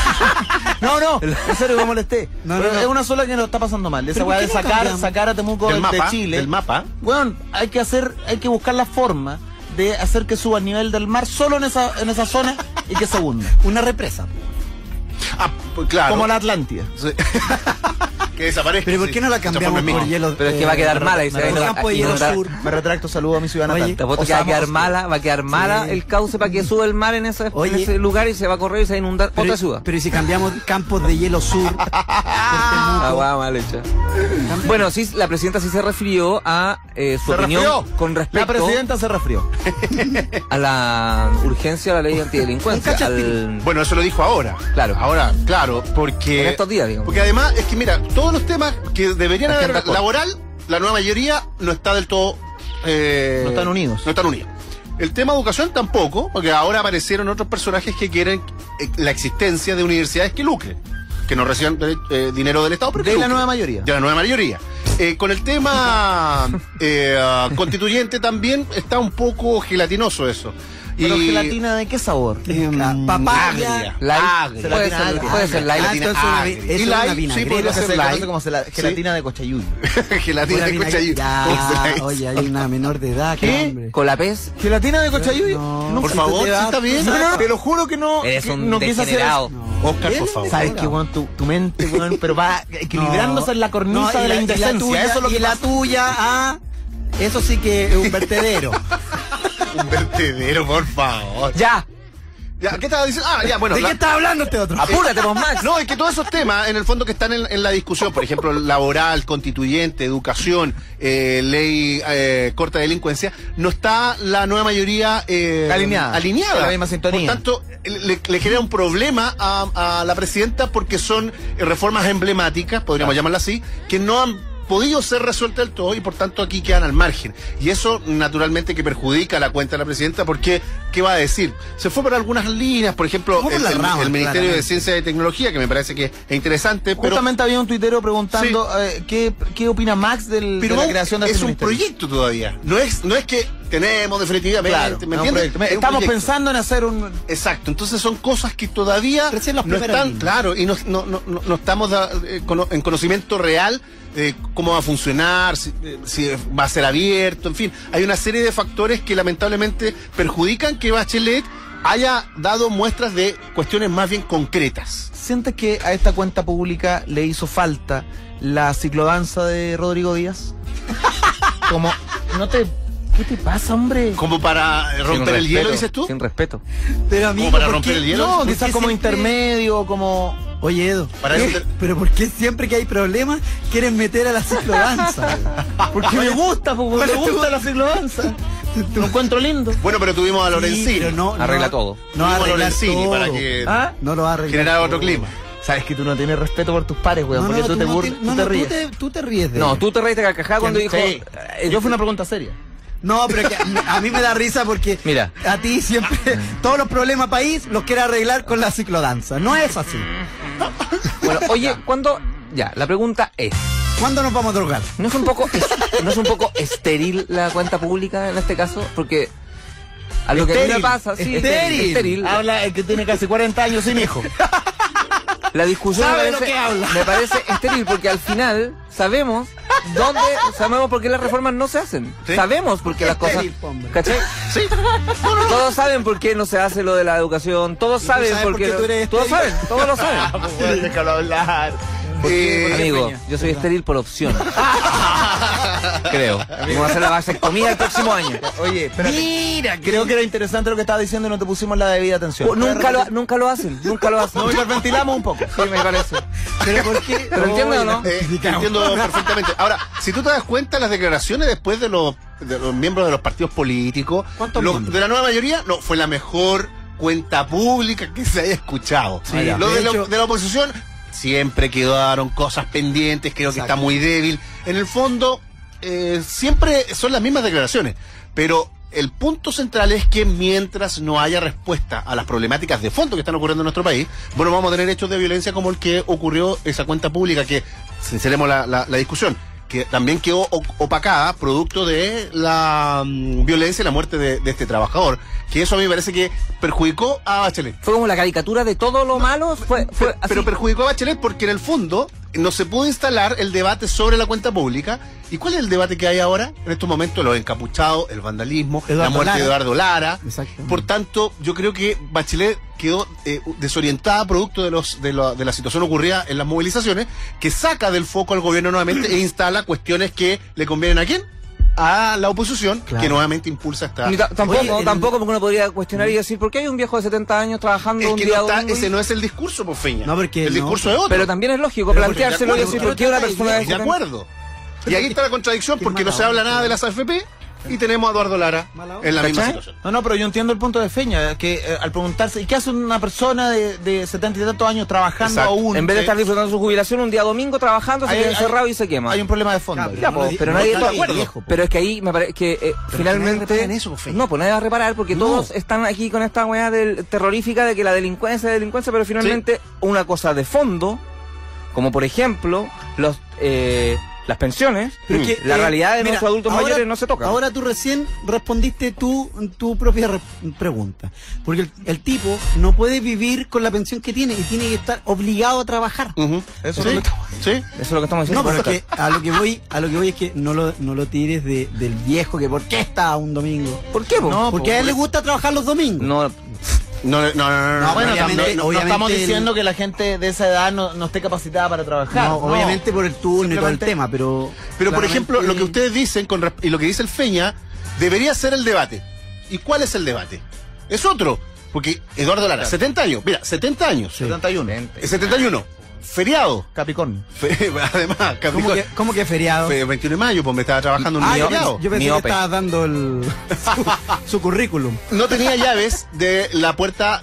No, en serio me molesté. No, Pero no. es una sola que nos está pasando mal. Esa ¿Pero weá por de qué no cambiamos? sacar a Temuco Del de mapa, Chile. del mapa. Bueno, hay que buscar la forma de hacer que suba el nivel del mar solo en esa zona y que se hunda. Una represa. Ah, pues claro. Como la Atlántida. Sí. Que desaparezca. Pero ¿por qué no la Se cambiamos transforme en por mí. hielo? Pero es que va a quedar mala y se va a por inundar- campo de hielo inundar. sur. Me retracto, saludo a mi ciudad Oye, natal. Te apuesto que va a quedar mala, Sí. el cauce para que suba el mar en ese Oye. lugar y se va a correr y se va a inundar otra ciudad. Pero ¿y si cambiamos campos de hielo sur? por Ah, Temuco? guau, mal hecha. Bueno, sí, la presidenta sí se refirió a su Se opinión resfrió. con La respecto presidenta se resfrió. a la urgencia de la ley antidelincuencia. Un cachatín. Bueno, eso lo dijo ahora. Claro. Ahora, claro, porque. En estos días, digamos. Porque además, es que mira, todos los temas que deberían La haber agenda corta. laboral, la nueva mayoría no está del todo. No están unidos. No están unidos. El tema educación tampoco, porque ahora aparecieron otros personajes que quieren la existencia de universidades que lucren. que no reciban dinero del Estado. Pero De la nueva mayoría. De la nueva mayoría. Con el tema constituyente también está un poco gelatinoso eso. ¿Pero gelatina de qué sabor? Papaya. Light. Puede ser light. Entonces es Y una light, sí, vinagreta. podría Se ser le light. conoce como gelatina de cochayuyo. Gelatina de cochayuyo. Ya, oye, hay una menor de edad, ¿Qué? hombre. Con la pez. ¿Gelatina de cochayuyo? No, Por si favor, te sí va- está bien. No, te lo juro que no. Eres que un no quise hacer degenerado. eso. Oscar, por favor. ¿Sabes qué, weón? Tu mente, weón, pero va equilibrándose en la cornisa No, de la indecencia. Eso es lo que y la pasa. tuya, eso sí que es un vertedero. Un vertedero, por favor. ¡Ya! Ya, ¿qué estaba diciendo? Ah, ya, bueno. ¿De qué estás hablando este otro? ¡Apúrate, vos, Max! No, es que todos esos temas, en el fondo, que están en la discusión, por ejemplo, laboral, constituyente, educación, ley corta de delincuencia, no está la nueva mayoría Alineada. alineada. En la misma sintonía. Por tanto, le genera un problema a la presidenta porque son reformas emblemáticas, podríamos llamarlas así, que no han podido ser resueltas del todo y por tanto aquí quedan al margen. Y eso naturalmente que perjudica la cuenta de la presidenta porque, ¿qué va a decir? Se fue por algunas líneas, por ejemplo, Fue por las ramas, el Ministerio de claramente. Ciencia y Tecnología, que me parece que es interesante, pero... Justamente había un tuitero preguntando qué opina Max de Pero la creación de es este un ministerio. proyecto todavía. No es que tenemos definitivamente, Claro, ¿me es un entiendes? proyecto. Es un Estamos proyecto. pensando en hacer un... Exacto, entonces son cosas que todavía Recién las no primeras están, líneas. claro, y no estamos en conocimiento real de cómo va a funcionar, si va a ser abierto, en fin. Hay una serie de factores que lamentablemente perjudican que Bachelet haya dado muestras de cuestiones más bien concretas. ¿Sientes que a esta cuenta pública le hizo falta la ciclodanza de Rodrigo Díaz? Como, ¿qué te pasa, hombre? Como para Sin romper el hielo, respeto, dices tú. Sin respeto. Pero amigo, para ¿por romper qué? el hielo? No, ¿por quizás qué como siempre- intermedio, como... Oye, Edo, Para ¿qué? eso te- pero ¿por qué siempre que hay problemas quieren meter a la ciclodanza? Porque me gusta, porque ¿Cuál me es tu- gusta la ciclodanza. Lo encuentro lindo. Bueno, pero tuvimos a Lorenzini. Sí, pero no, Arregla todo. No Tuvimos a arreglar Lorenzini todo. para que ¿Ah? No lo va a arreglar. generara todo. otro clima. Sabes que tú no tienes respeto por tus pares, weón, porque tú te burlas, tú te ríes. Tú te ríes de No, él. tú te reíste carcajada cuando dijo... Sí. Yo fue una pregunta seria. No, pero que a mí me da risa porque Mira. a ti siempre todos los problemas país los quiere arreglar con la ciclodanza. No es así. Bueno, oye, ¿cuándo...? Ya, la pregunta es... ¿Cuándo nos vamos a drogar? ¿No es un poco estéril la cuenta pública en este caso? Porque a lo que a mí me Estéril. pasa, sí, estéril. Habla el que tiene casi 40 años sin hijo. La discusión Sabe lo que habla. me parece estéril porque al final sabemos por qué las reformas no se hacen. Sí. Sabemos por qué las cosas... Estéril, hombre. ¿Cachai? Sí. Todos saben por qué no se hace lo de la educación, todos saben sabes por por qué... qué tú eres Todos estéril? saben, todos lo saben. Déjalo hablar. Amigo, yo soy estéril por opción. Creo. Vamos a hacer la vasectomía el próximo año. Oye, espérate. Mira, creo que era interesante lo que estaba diciendo y no te pusimos la debida atención. Nunca lo hacen. No, hiperventilamos un poco. Sí, me parece. ¿Pero por qué? ¿Pero entiendes o no? Entiendo perfectamente. Ahora, si tú te das cuenta, las declaraciones después de los miembros de los partidos políticos, ¿Cuántos miembros? de la nueva mayoría, no, fue la mejor cuenta pública que se haya escuchado. Sí, Lo de de, hecho- de la oposición, siempre quedaron cosas pendientes, creo que Exacto. está muy débil. En el fondo, siempre son las mismas declaraciones, pero el punto central es que mientras no haya respuesta a las problemáticas de fondo que están ocurriendo en nuestro país, bueno, vamos a tener hechos de violencia como el que ocurrió esa cuenta pública, que sinceremos la discusión, que también quedó opacada producto de la violencia y la muerte de este trabajador, que eso a mí me parece que perjudicó a Bachelet. Fue como la caricatura de todo lo malo. Fue así. Pero perjudicó a Bachelet porque en el fondo no se pudo instalar el debate sobre la cuenta pública. ¿Y cuál es el debate que hay ahora? En estos momentos, los encapuchados, el vandalismo, la Eduardo muerte Lara. de Eduardo Lara. Exacto. Por tanto, yo creo que Bachelet quedó desorientada producto de la situación ocurrida en las movilizaciones, que saca del foco al gobierno nuevamente e instala cuestiones que le convienen a quién? A la oposición, Claro. que nuevamente impulsa esta... Tampoco, Oye, tampoco porque uno podría cuestionar y decir, ¿por qué hay un viejo de 70 años trabajando Es un que día no está, domingo y- ese no es el discurso, por Feña. No, porque el no. discurso es otro. Pero también es lógico Pero planteárselo y de decir, acuerdo, ¿por qué una persona de De 70? acuerdo. Y ahí está la contradicción porque no se habla nada de las AFP y tenemos a Eduardo Lara en la misma ¿Cachai? situación. No, pero yo entiendo el punto de Feña, que al preguntarse, ¿y qué hace una persona de 70 y tantos años trabajando Exacto. aún? En vez de estar disfrutando su jubilación un día domingo trabajando, se Hay- queda hay- encerrado y se quema. Hay un problema de fondo. Claro, ahí. Ya, po, pero no nadie está está de acuerdo. viejo, po. Pero es que ahí me parece que nadie finalmente. repara en eso, po, Feña. No, pues nadie va a reparar porque todos están aquí con esta weá terrorífica de que la delincuencia es delincuencia, pero finalmente una cosa de fondo como por ejemplo las pensiones. Pero es que, la realidad de mira, nuestros adultos ahora- mayores no se toca. Ahora tú recién respondiste tu propia pregunta. Porque el tipo no puede vivir con la pensión que tiene y tiene que estar obligado a trabajar. Ujú. Eso ¿Sí? es lo que ¿Sí? Eso es lo que estamos diciendo. No, pero es que a lo que voy es que no lo tires del viejo que ¿por qué está un domingo? ¿Por qué, po? No, Porque a él le gusta trabajar los domingos. No, No, Bueno, obviamente- no obviamente estamos el- diciendo que la gente de esa edad no esté capacitada para trabajar. No, obviamente por el turno y todo el Simplemente- tema, pero... Pero por claramente- ejemplo, lo que ustedes dicen y lo que dice el Feña, debería ser el debate. ¿Y cuál es el debate? Es otro. Porque Eduardo Lara, 70 años, mira, 70 años. 71. 71. Feriado. Capricornio. Además, ¿Cómo Capricornio. que feriado? Fue 21 de mayo, pues me estaba trabajando un Ah, yo feriado. pensé que Miope. estabas dando su currículum. No tenía llaves de la puerta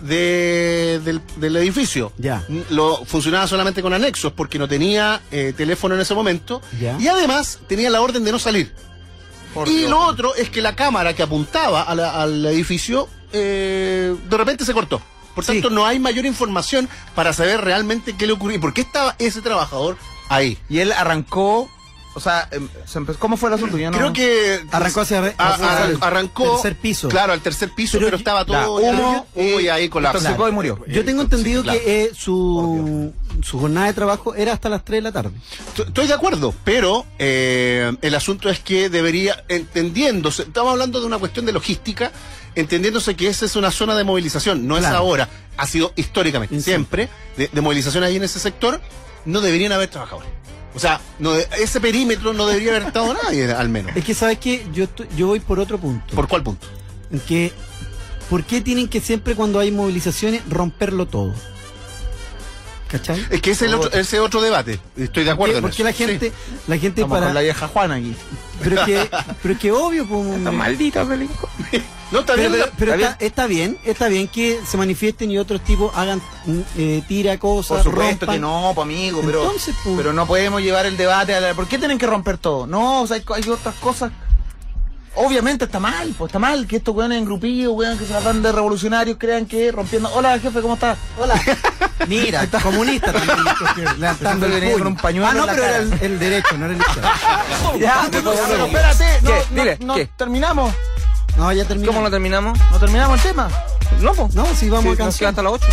del edificio. Ya. Funcionaba solamente con anexos porque no tenía teléfono en ese momento. Ya. Y además tenía la orden de no salir. Y lo otro es que la cámara que apuntaba al edificio de repente se cortó. Por tanto, Sí. no hay mayor información para saber realmente qué le ocurrió y por qué estaba ese trabajador ahí. Y él arrancó, o sea, ¿cómo fue el asunto? Yo no- Creo que Arrancó arrancó tercer piso. Claro, al tercer piso, pero, Pero estaba todo ya, humo y ahí colapsó. intoxicó y murió. Yo tengo entendido Sí, claro. que su jornada de trabajo era hasta las 3 de la tarde. Estoy de acuerdo, pero el asunto es que debería, entendiéndose, estamos hablando de una cuestión de logística, entendiéndose que esa es una zona de movilización, no es Claro. ahora, ha sido históricamente, Sí. siempre, de movilización ahí en ese sector, no deberían haber trabajadores. O sea, ese perímetro no debería haber estado nadie, al menos. Es que, ¿sabes qué? Yo voy por otro punto. ¿Por cuál punto? En que, ¿por qué tienen que siempre cuando hay movilizaciones romperlo todo? ¿Cachai? Es que ese otro debate, estoy de acuerdo en Porque eso. la gente, Sí. la gente Estamos para... con la vieja Juana aquí. Pero es que obvio, pues, hombre. maldito delinco. No, está Pero, bien, pero está bien. está bien que se manifiesten y otros tipos hagan tira cosas, Por supuesto rompan. que no, pues amigo, pero, Entonces, pues. pero no podemos llevar el debate a ¿por qué tienen que romper todo? No, o sea, hay otras cosas. Obviamente está mal, pues está mal que estos weones en grupillos, weón, que se la dan de revolucionarios, crean que rompiendo. Hola, jefe, ¿cómo estás? Hola. Mira, comunista también. Levantando el Venía puño. con un pañuelo Ah, no, en la pero era cara. el derecho, no era el izquierdo. Ya, pero espérate, ¿Qué? Dile, no ¿qué? terminamos. No, ya terminó. ¿Cómo lo terminamos? No terminamos el tema. No, po. No, sí, vamos Sí, a nos queda canción. hasta las 8.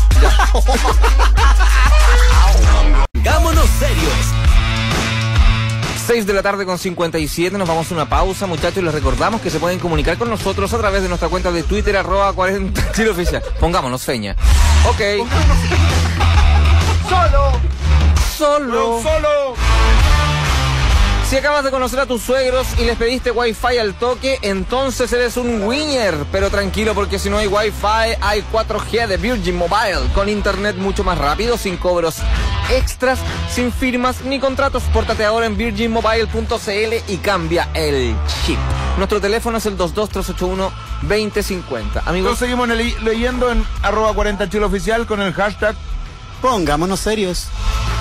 Pongámonos serios. 6 de la tarde con 57, nos vamos a una pausa, muchachos, y les recordamos que se pueden comunicar con nosotros a través de nuestra cuenta de Twitter, @40 Chile Oficial. Pongámonos Feña. Ok. Solo. Si acabas de conocer a tus suegros y les pediste Wi-Fi al toque, entonces eres un winner. Pero tranquilo, porque si no hay Wi-Fi, hay 4G de Virgin Mobile, con internet mucho más rápido, sin cobros extras, sin firmas ni contratos. Pórtate ahora en virginmobile.cl y cambia el chip. Nuestro teléfono es el 22381-2050. Lo Amigos, seguimos leyendo en @40 Chile Oficial con el hashtag. Pongámonos serios.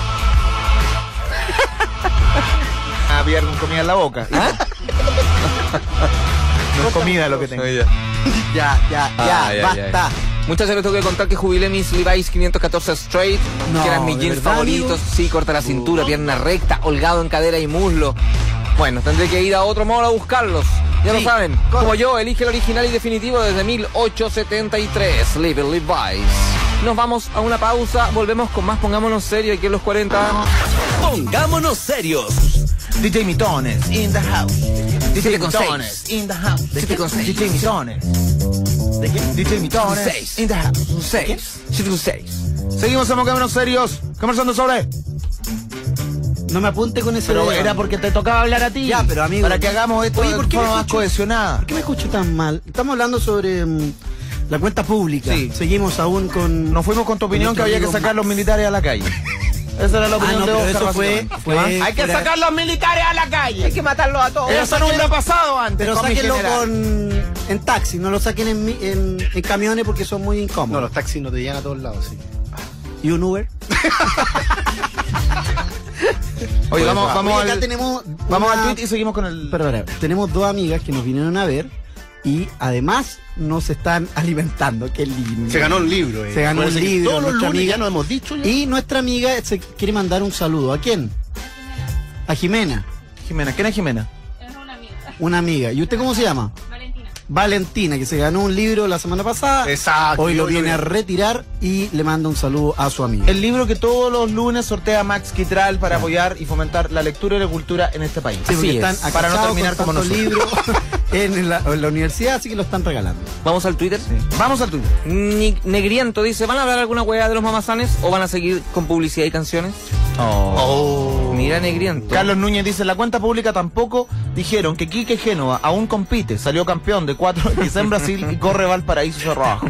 Había con comida en la boca. ¿ah? No es comida lo que tengo. Ya, basta. Muchachos, les tengo que contar que jubilé mis Levi's 514 Straight, No, que eran mis ¿de jeans verdad, favoritos. amigo? Sí, corta la cintura, pierna recta, holgado en cadera y muslo. Bueno, tendré que ir a otro modo a buscarlos. Ya lo saben. Como yo, elige el original y definitivo desde 1873. Live it, Levi's. Nos vamos a una pausa. Volvemos con más. Pongámonos serio aquí en los 40. Pongámonos serios. DJ Mitones in the house. DJ 7,6. Mitones in the house. 7,6. DJ Mitones. ¿De qué? DJ Mitones 6. in the house. 6. 6. Seguimos en Pongámonos serios. Conversando sobre. No me apunte con ese Pero dedo. era porque te tocaba hablar a ti. Ya, pero amigo. Para que hagamos esto Oye, de ¿por qué me forma más escucho? cohesionada. ¿Por qué me escucho tan mal? Estamos hablando sobre la cuenta pública. Sí. Seguimos aún con... Nos fuimos con tu opinión que nuestro había que amigo sacar los Max. militares a la calle. Esa era la opinión no, de pero Oscar. eso fue... básicamente. Hay que fuera- sacar los militares a la calle. Hay que matarlos a todos. Eso no hubiera pasado antes. Pero con mi sáquenlo general. en taxi, no lo saquen en camiones porque son muy No, incómodos. los taxis no te llegan a todos lados, sí. ¿Y un Uber? Oye, vamos Oye, acá al tenemos vamos una- al tweet y seguimos con el. Espera, tenemos dos amigas que nos vinieron a ver y además nos están alimentando. Qué lindo. Se ganó un libro. Se ganó un libro. Todos los nuestra lunes amiga. ya nos hemos dicho. Ya. Y nuestra amiga se quiere mandar un saludo. ¿A quién? A Jimena, Jimena, ¿quién es Jimena? Es una amiga. una amiga. ¿Y usted cómo se llama? Valentina. Valentina, que se ganó un libro la semana pasada. Exacto. Hoy lo Yo viene a retirar y le manda un saludo a su amiga. El libro que todos los lunes sortea Max Quitral para apoyar y fomentar la lectura y la cultura en este país. Sí, porque Así están es. Para no acachados terminar con como tantos nosotros. libros en la universidad, así que lo están regalando. Vamos al Twitter. Vamos al Twitter. Negriento dice, ¿van a hablar alguna hueá de los mamazanes o van a seguir con publicidad y canciones? Oh. Mira, Negriento. Carlos Núñez dice, la cuenta pública tampoco dijeron que Quique Génova aún compite, salió campeón de 4X en Brasil y corre Valparaíso Cerro Abajo.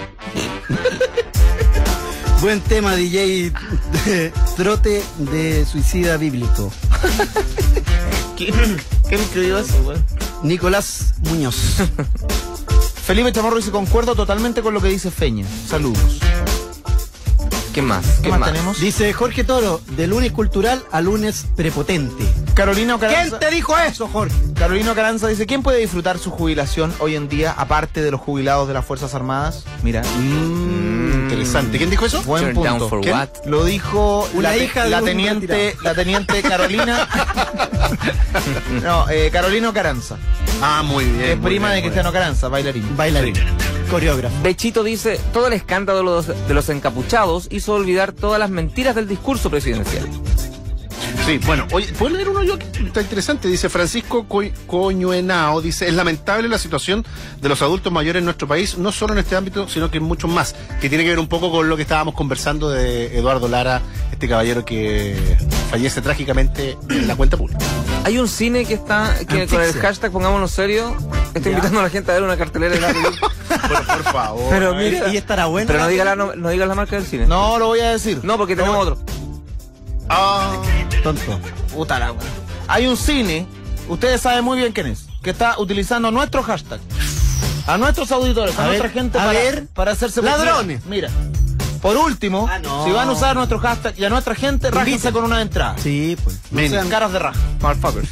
Buen tema, DJ Trote de Suicida Bíblico. ¿Quién escribió eso, güey? Nicolás Muñoz. Felipe Chamorro dice, concuerdo totalmente con lo que dice Feña. Saludos. ¿Qué más? ¿Qué más tenemos? Dice Jorge Toro, de lunes cultural a lunes prepotente. Carolina Ocaranza. ¿Quién te dijo eso, Jorge? Carolina Caranza dice, ¿quién puede disfrutar su jubilación hoy en día, aparte de los jubilados de las Fuerzas Armadas? Mira, Interesante. ¿Quién dijo eso? buen Turn punto. down for ¿Quién? what? Lo dijo Una hija de un teniente Carolina. No, Carolina Caranza, Ah, muy bien. que es muy prima bien, de muy Cristiano Caranza, bailarín. Bailarín, coreógrafo. Bechito dice, todo el escándalo de los encapuchados hizo olvidar todas las mentiras del discurso presidencial. bien. Sí, bueno, oye, ¿puedo leer uno yo? Está interesante. Dice Francisco Coñuenao, dice, es lamentable la situación de los adultos mayores en nuestro país, no solo en este ámbito, sino que en muchos más, que tiene que ver un poco con lo que estábamos conversando de Eduardo Lara, este caballero que fallece trágicamente en la cuenta pública. Hay un cine que está, que con el Anfixia. hashtag Pongámonos Serio, está invitando a la gente a ver una cartelera de la película. Por favor. Pero mira, Y estará bueno. pero no diga la marca del cine. No lo voy a decir. No, porque tenemos otro. Ah, Tonto. Puta la wea. Hay un cine, ustedes saben muy bien quién es, que está utilizando nuestro hashtag. A nuestros auditores, a A nuestra ver, gente a ver. para hacerse Ladrones. Mira. Por último, Ah, no. si van a usar nuestro hashtag y a nuestra gente, rájense con una entrada. Sí, pues. No Men. sean, Caras de raja. Motherfuckers.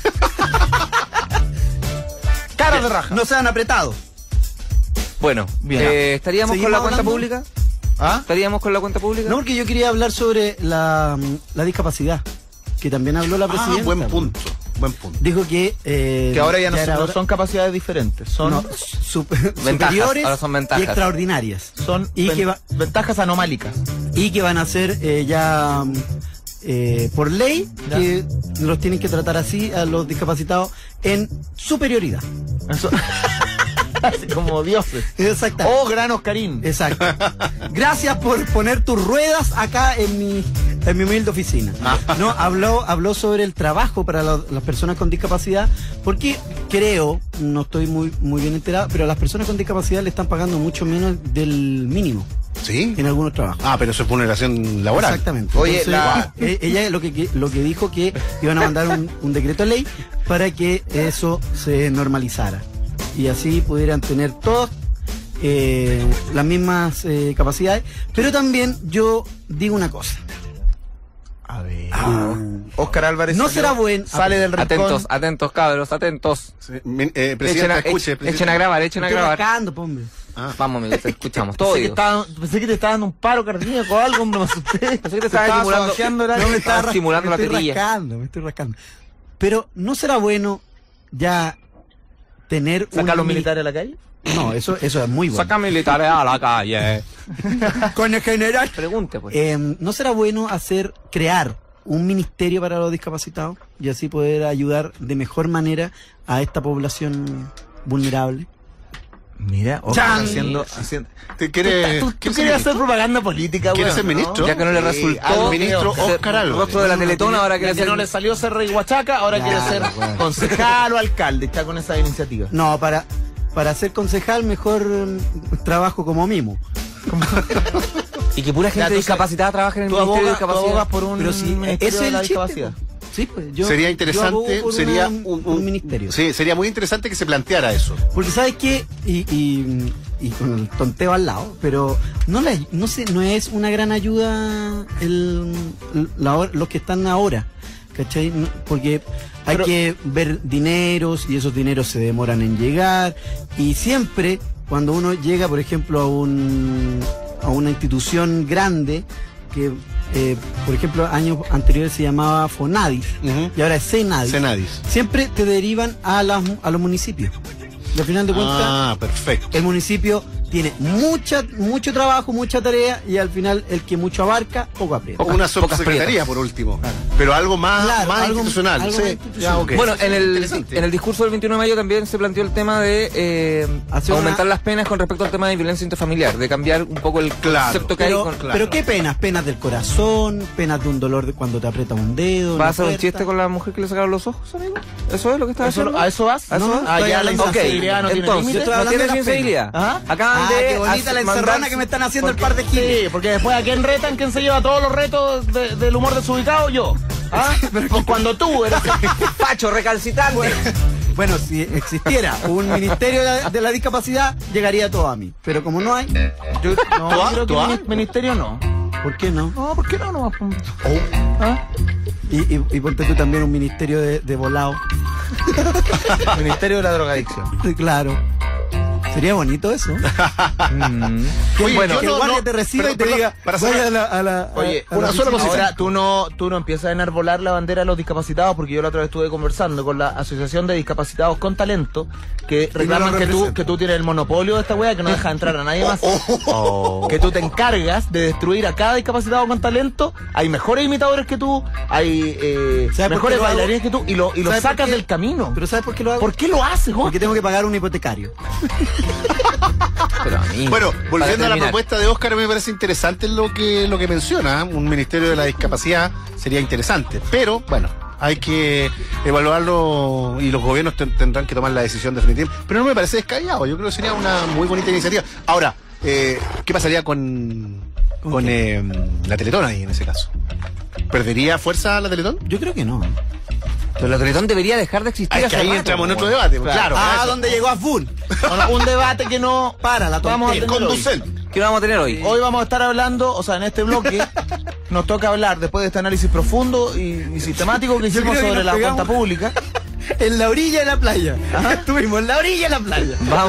Caras de raja. no sean apretados. Bueno, Bien. ¿estaríamos con ¿Seguimos la cuenta hablando? pública? ¿Ah? ¿Estaríamos con la cuenta pública? No, porque yo quería hablar sobre la discapacidad, que también habló la presidenta. buen punto. Buen punto. Dijo que... Que ahora ya no, era no hora- son capacidades diferentes, son, no, superiores ahora son ventajas. y extraordinarias. son y que va- ventajas anomálicas. Y que van a ser ya por ley Ya. que los tienen que tratar así a los discapacitados en superioridad. Eso- Así como dioses. Exacto. Oh, gran Oscarín. Exacto. Gracias por poner tus ruedas acá en mi humilde oficina. No, habló sobre el trabajo para las personas con discapacidad, porque creo, no estoy muy bien enterado, pero a las personas con discapacidad le están pagando mucho menos del mínimo ¿Sí? en algunos trabajos. Ah, pero eso es vulneración laboral. Exactamente. Oye, ella lo que dijo que iban a mandar un decreto de ley para que eso se normalizara y así pudieran tener todas las mismas capacidades. Pero también yo digo una cosa. A ver. Oscar Álvarez No salió- será buen- Sale del rincón. Atentos, cabros, atentos. Sí, presidenta, escuche. Echen a grabar, echen a Estoy grabar. rascando, po, hombre. Vamos, amigos, te escuchamos. Todo Pensé que, oído. pensé que te estaba dando un paro cardíaco o algo, hombre, me asusté. Pensé que te estaba estimulando- No, me estaba estimulando la me estoy tetilla. rascando, me estoy rascando. Pero ¿no será bueno ya tener ¿Sacar los mini- militares a la calle? No, eso es muy bueno. Saca militares a la calle. Con el general. Pregunte, pues. ¿No será bueno crear un ministerio para los discapacitados y así poder ayudar de mejor manera a esta población vulnerable? Mira, ¡Chan! haciendo... ¿Tú quieres Tú querías hacer propaganda política, ¿Quieres weón, ser ministro? Ya que no le Sí, resultó. al ministro se- Oscar Álvarez. Rostro de la Teletona, ahora Ya quiere que ser. no le salió ser rey Huachaca, ahora quiere ser concejal o alcalde. Está con esa iniciativa. No, para ser concejal mejor trabajo como mimo. Y que pura Ya, gente tú discapacitada trabaja en el Tú Ministerio de abogas, tú abogas Discapacidad. por un Pero sí, ministerio ese de es la el chiste, discapacidad. po. Sí, pues yo Sería yo interesante, abogo por sería un ministerio. Sí, sería muy interesante que se planteara eso. Porque sabes qué, y con el tonteo al lado, pero no es una gran ayuda los que están ahora. ¿cachai? Porque hay que ver dineros y esos dineros se demoran en llegar y siempre cuando uno llega, por ejemplo, a una institución grande que, por ejemplo, años anteriores se llamaba Fonadis y ahora es Senadis. Siempre te derivan a los municipios. Y al final de cuentas, perfecto. el municipio tiene mucho trabajo, mucha tarea y al final el que mucho abarca, poco aprieta. O una subsecretaría por último. Claro. Pero algo más, Claro, más algo- institucional. algo Sí. más institucional. Ya, ok. Bueno, en Interesante. el discurso del 21 de mayo también se planteó el tema de Hacer aumentar una- las penas con respecto al tema de violencia intrafamiliar, de cambiar un poco el Claro, concepto que hay Pero, con... pero ¿qué penas? Penas del corazón, penas de un dolor de cuando te aprieta un dedo. ¿Vas a hacer un chiste con la mujer que le sacaron los ojos, amigo? ¿Eso es lo que estás haciendo? ¿A eso vas? ¿A eso No, vas? no, Ah, estoy ya la hablando de insensibilidad no tiene entonces, límite. estoy ¿no hablando tiene de las sensibilidad? penas. Acaban de qué bonita la encerrona que me están haciendo el par de giles. Sí, porque después a quién retan, quién se lleva todos los retos del humor desubicado, yo. ¿Ah? Pues cuando tú eres Facho, recalcitrante. Bueno, si existiera un ministerio de la discapacidad, llegaría todo a mí. Pero como no hay, yo, no, ¿Tú yo has- creo que tú has? ministerio no. ¿por qué no? No, ¿por qué no? No, ¿Ah? Y ponte tú también un ministerio de volado. Ministerio de la drogadicción. Sí, claro. Sería bonito eso. Oye, bueno, yo que el no- guardia no, te reciba pero- y te perdón, diga, para vaya sacar- a la Oye, a la una sola oficina. cosita. Ahora, tú no empiezas a enarbolar la bandera de los discapacitados, porque yo la otra vez estuve conversando con la Asociación de Discapacitados con Talento, que reclaman lo representa. que tú tienes el monopolio de esta wea, que no deja entrar a nadie más. Que tú te encargas de destruir a cada discapacitado con talento. Hay mejores imitadores que tú, hay ¿Sabes por mejores qué lo hago? bailarines que tú, y lo ¿Sabes por sacas qué? del camino. Pero ¿sabes por qué lo hago? ¿Por qué lo haces, Jorge? Porque tengo que pagar un hipotecario. Pero, amigo, Bueno, volviendo para a la terminar. propuesta de Óscar, me parece interesante lo que menciona. Un ministerio de la discapacidad sería interesante. Pero, bueno, hay que evaluarlo y los gobiernos tendrán que tomar la decisión definitiva. Pero no me parece descabellado. Yo creo que sería una muy bonita iniciativa. Ahora, ¿qué pasaría con la Teletón ahí en ese caso? ¿Perdería fuerza la Teletón? Yo creo que no. Pero la Teletón debería dejar de existir. Es que hace ahí rato, entramos en po, otro weón. debate. Claro. Ah, eso. ¿dónde llegó a full? Bueno, un debate que no Para la vamos a tontería. tener hoy. Conducente. ¿Qué vamos a tener hoy? Hoy vamos a estar hablando, o sea, en este bloque nos toca hablar, después de este análisis profundo y sistemático que hicimos creo que sobre nos la pegamos. cuenta pública. En la orilla de la playa. Estuvimos en la orilla de la playa. Vamos.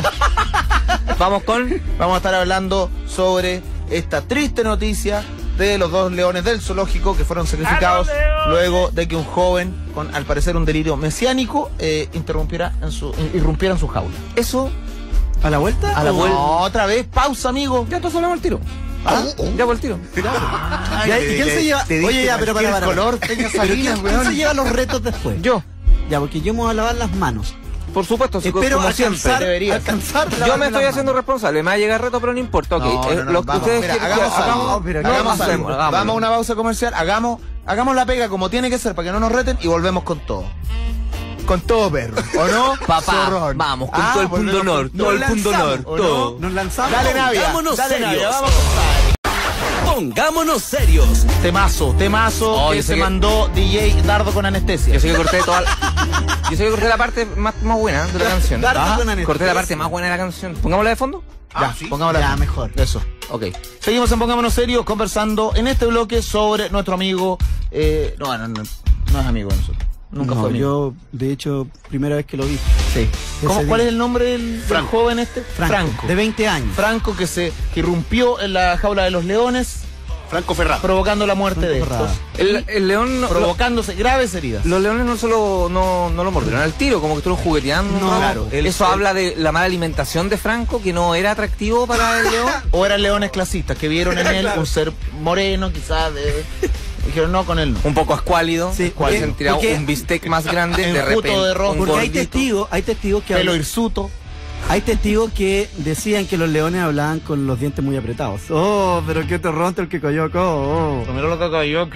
Vamos con... Vamos a estar hablando sobre esta triste noticia de los 2 leones del zoológico que fueron sacrificados luego de que un joven con, al parecer, un delirio mesiánico irrumpiera en su jaula. Eso... ¿A la vuelta? A la vuelta. No, otra vez, pausa, amigo. Ya entonces hablamos al tiro. Ya por el tiro. Ya, ¿y quién se lleva? Oye, ya, pero para. color, Peña Salinas, ¿Quién se lleva los retos después? Yo, Ya, porque yo me voy a lavar las manos. por supuesto, sí, Espero como alcanzar, siempre. deberías. alcanzar Yo lavarme me estoy las haciendo manos. responsable. Me va a llegar reto, pero no importa. Ok, lo que vamos, ustedes mira, quieren- hagamos algo. pero no, hagamos hacemos, algo. hagámoslo. Vamos a una pausa comercial, hagamos la pega como tiene que ser para que no nos reten y volvemos con todo. Con todo, perro. ¿O no? Papá, Zorrón. vamos, con todo el punto volvemos honor, con- todo el nos punto honor, lanzamos, ¿o todo. no? Nos lanzamos. Dale, Navia. Pongámonos Dale, Navia. serios. Vamos, compadre. Pongámonos serios. Temazo Oh, que yo sé se que- mandó DJ Dardo con anestesia. Yo sé que corté toda la... Yo sé que corté la parte más buena de la canción. Dardo Ah, con anestesia. corté la parte más buena de la canción. Pongámosla de fondo. Ya, pongámosla. Ya, mejor. Eso. Ok. Seguimos en Pongámonos Serios conversando en este bloque sobre nuestro amigo. No es amigo de nosotros. Nunca No, fue amigo. yo, de hecho, primera vez que lo vi. Sí. Ese ¿Cuál día. es el nombre del joven este? Franco. De 20 años. Franco que irrumpió en la jaula de los leones, Franco Ferrara. provocando la muerte de Franco estos. El león... Provocándose graves heridas. Los leones no solo no lo mordieron al tiro, como que estuvieron jugueteando. No, claro. Eso habla de la mala alimentación de Franco, que no era atractivo para el león. O eran leones clasistas que vieron en él un ser moreno, quizás. Dijeron, no, con él no. Un poco escuálido. Sí, cual porque- sentirá porque- un bistec más grande de Enjuto repente. de rojo. un Porque hay gordito. testigos que Pelo hablan- hirsuto. hay testigos que decían que los leones hablaban con los dientes muy apretados. Oh, pero qué torronte el que cayó acá. Oh. Mira lo que cayó,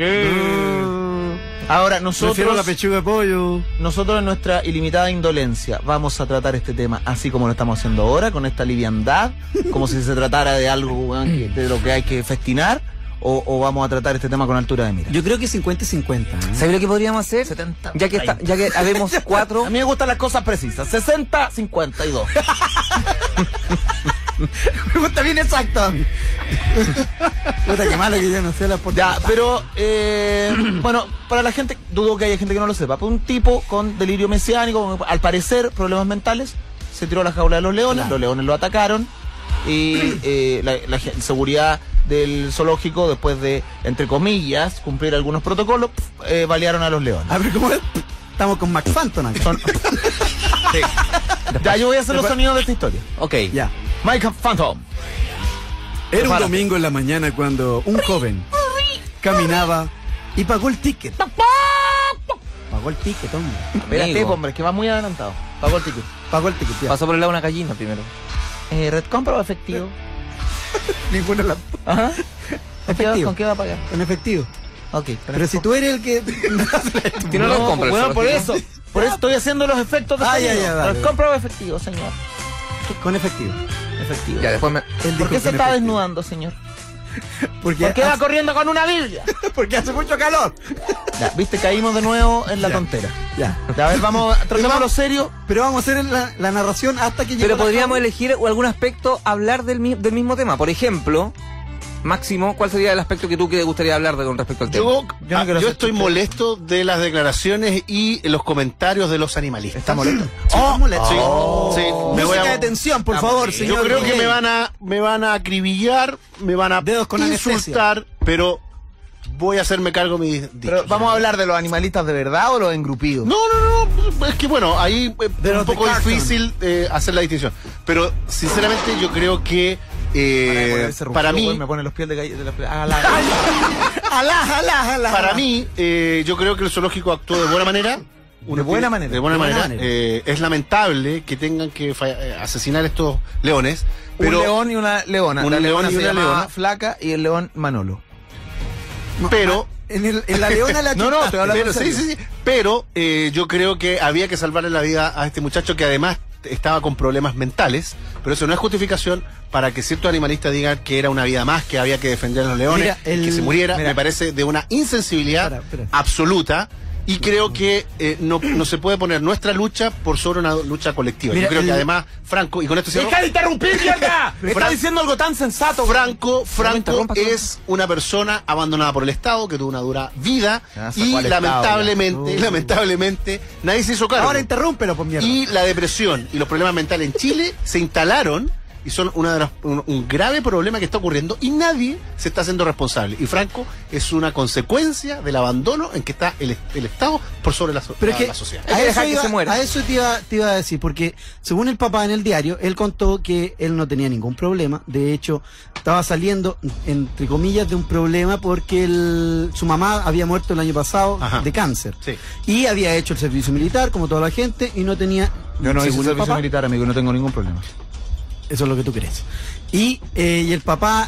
Ahora, Prefiero la pechuga de pollo. nosotros en nuestra ilimitada indolencia vamos a tratar este tema así como lo estamos haciendo ahora, con esta liviandad, como si se tratara de algo, weón, de lo que hay que festinar, o vamos a tratar este tema con altura de mira. Yo creo que 50-50. ¿eh? ¿Sabes lo que podríamos hacer? 70, Ya que habemos cuatro. A mí me gustan las cosas precisas. 60, 52. Me gusta bien exacto. Puta, qué malo que yo no sé la Ya, pero bueno, para la gente, dudo que haya gente que no lo sepa. Pues un tipo con delirio mesiánico, al parecer, problemas mentales, se tiró a la jaula de los leones, Claro. los leones lo atacaron y la seguridad del zoológico, después de, entre comillas, cumplir algunos protocolos, balearon a los leones. A ver, ¿cómo es? Estamos con Max Phantom acá. Ya, yo voy a hacer los sonidos de esta historia. Ok. Ya. Mike Phantom. Era un Prepárate. domingo en la mañana cuando un joven caminaba y pagó el ticket. Pagó el ticket, hombre. Espérate, Amigo. hombre, que va muy adelantado. Pagó el ticket. Pagó el ticket, ya. Pasó por el lado una gallina primero. ¿Red compra o efectivo? Ninguna la... Ajá. Efectivo. ¿Con qué va a pagar? En efectivo. Ok. Pero si tú eres el que... Tiene red compra el Bueno, por zoológico. eso. Por eso estoy haciendo los efectos de Ah, sonido. ya, dale. ¿Red compra o efectivo, señor? Con efectivo. Efectivo. Ya, después me... Él ¿Por dijo qué se con está efectivo. desnudando, señor? Porque, ¿Por qué va corriendo con una Biblia? porque hace mucho calor. Ya, viste, caímos de nuevo en la Ya. tontera. Ya. Ya, a ver, vamos, tratémoslo serio. Pero vamos a hacer la narración hasta que llegue. Pero podríamos elegir algún aspecto, hablar del mismo tema. Por ejemplo, Máximo, ¿cuál sería el aspecto que tú te gustaría hablar con respecto al tema? Yo no quiero Yo hacer estoy chiste. molesto de las declaraciones y los comentarios de los animalistas. ¿Está molesto? Oh, molesto. Sí, sí, me voy Música a... de tensión, por favor, señor. Yo creo que DJ. me van a acribillar, me van a Dedos con insultar, pero voy a hacerme cargo de mis Pero dichos. vamos a hablar de los animalistas de verdad o los engrupidos. No, es que bueno, ahí De es los un poco de cartoon. difícil hacer la distinción. Pero sinceramente yo creo que para mí, me pone los pies de gallina. Alá. para mí, yo creo que el zoológico actuó de buena manera. De buena manera. De buena De buena manera. manera. Es lamentable que tengan que asesinar estos leones. Pero, Un león y una leona. Un La león leona y se una llama leona. Flaca y el león Manolo. pero En la leona la No, no, estoy hablando pero, en sí, serio. sí. Pero yo creo que había que salvarle la vida a este muchacho que además estaba con problemas mentales, pero eso no es justificación para que ciertos animalistas digan que era una vida más, que había que defender a los leones, Mira, que se muriera. mira. Me parece de una insensibilidad Espera. absoluta. Y creo que no se puede poner nuestra lucha por sobre una lucha colectiva. Mira, Yo creo que el- además, Franco, y con esto cierro, ¡Deja de interrumpir, mierda! Me está diciendo algo tan sensato. Franco interrumpas, es una persona abandonada por el Estado que tuvo una dura vida Ya, sacó y al Estado, lamentablemente nadie se hizo cargo. Ahora interrúmpelo, por mierda. Y la depresión y los problemas mentales en Chile se instalaron y son un grave problema que está ocurriendo y nadie se está haciendo responsable. Y Franco es una consecuencia del abandono en que está el Estado por sobre la Pero es que la sociedad. Hay que dejar que se muera. a eso te iba a decir, porque según el papá en el diario, él contó que él no tenía ningún problema. De hecho, estaba saliendo, entre comillas, de un problema porque su mamá había muerto el año pasado Ajá. de cáncer. Sí. Y había hecho el servicio militar, como toda la gente, y no tenía... Yo no hice según el servicio papá, militar, amigo, no tengo ningún problema. Eso es lo que tú crees. Y el papá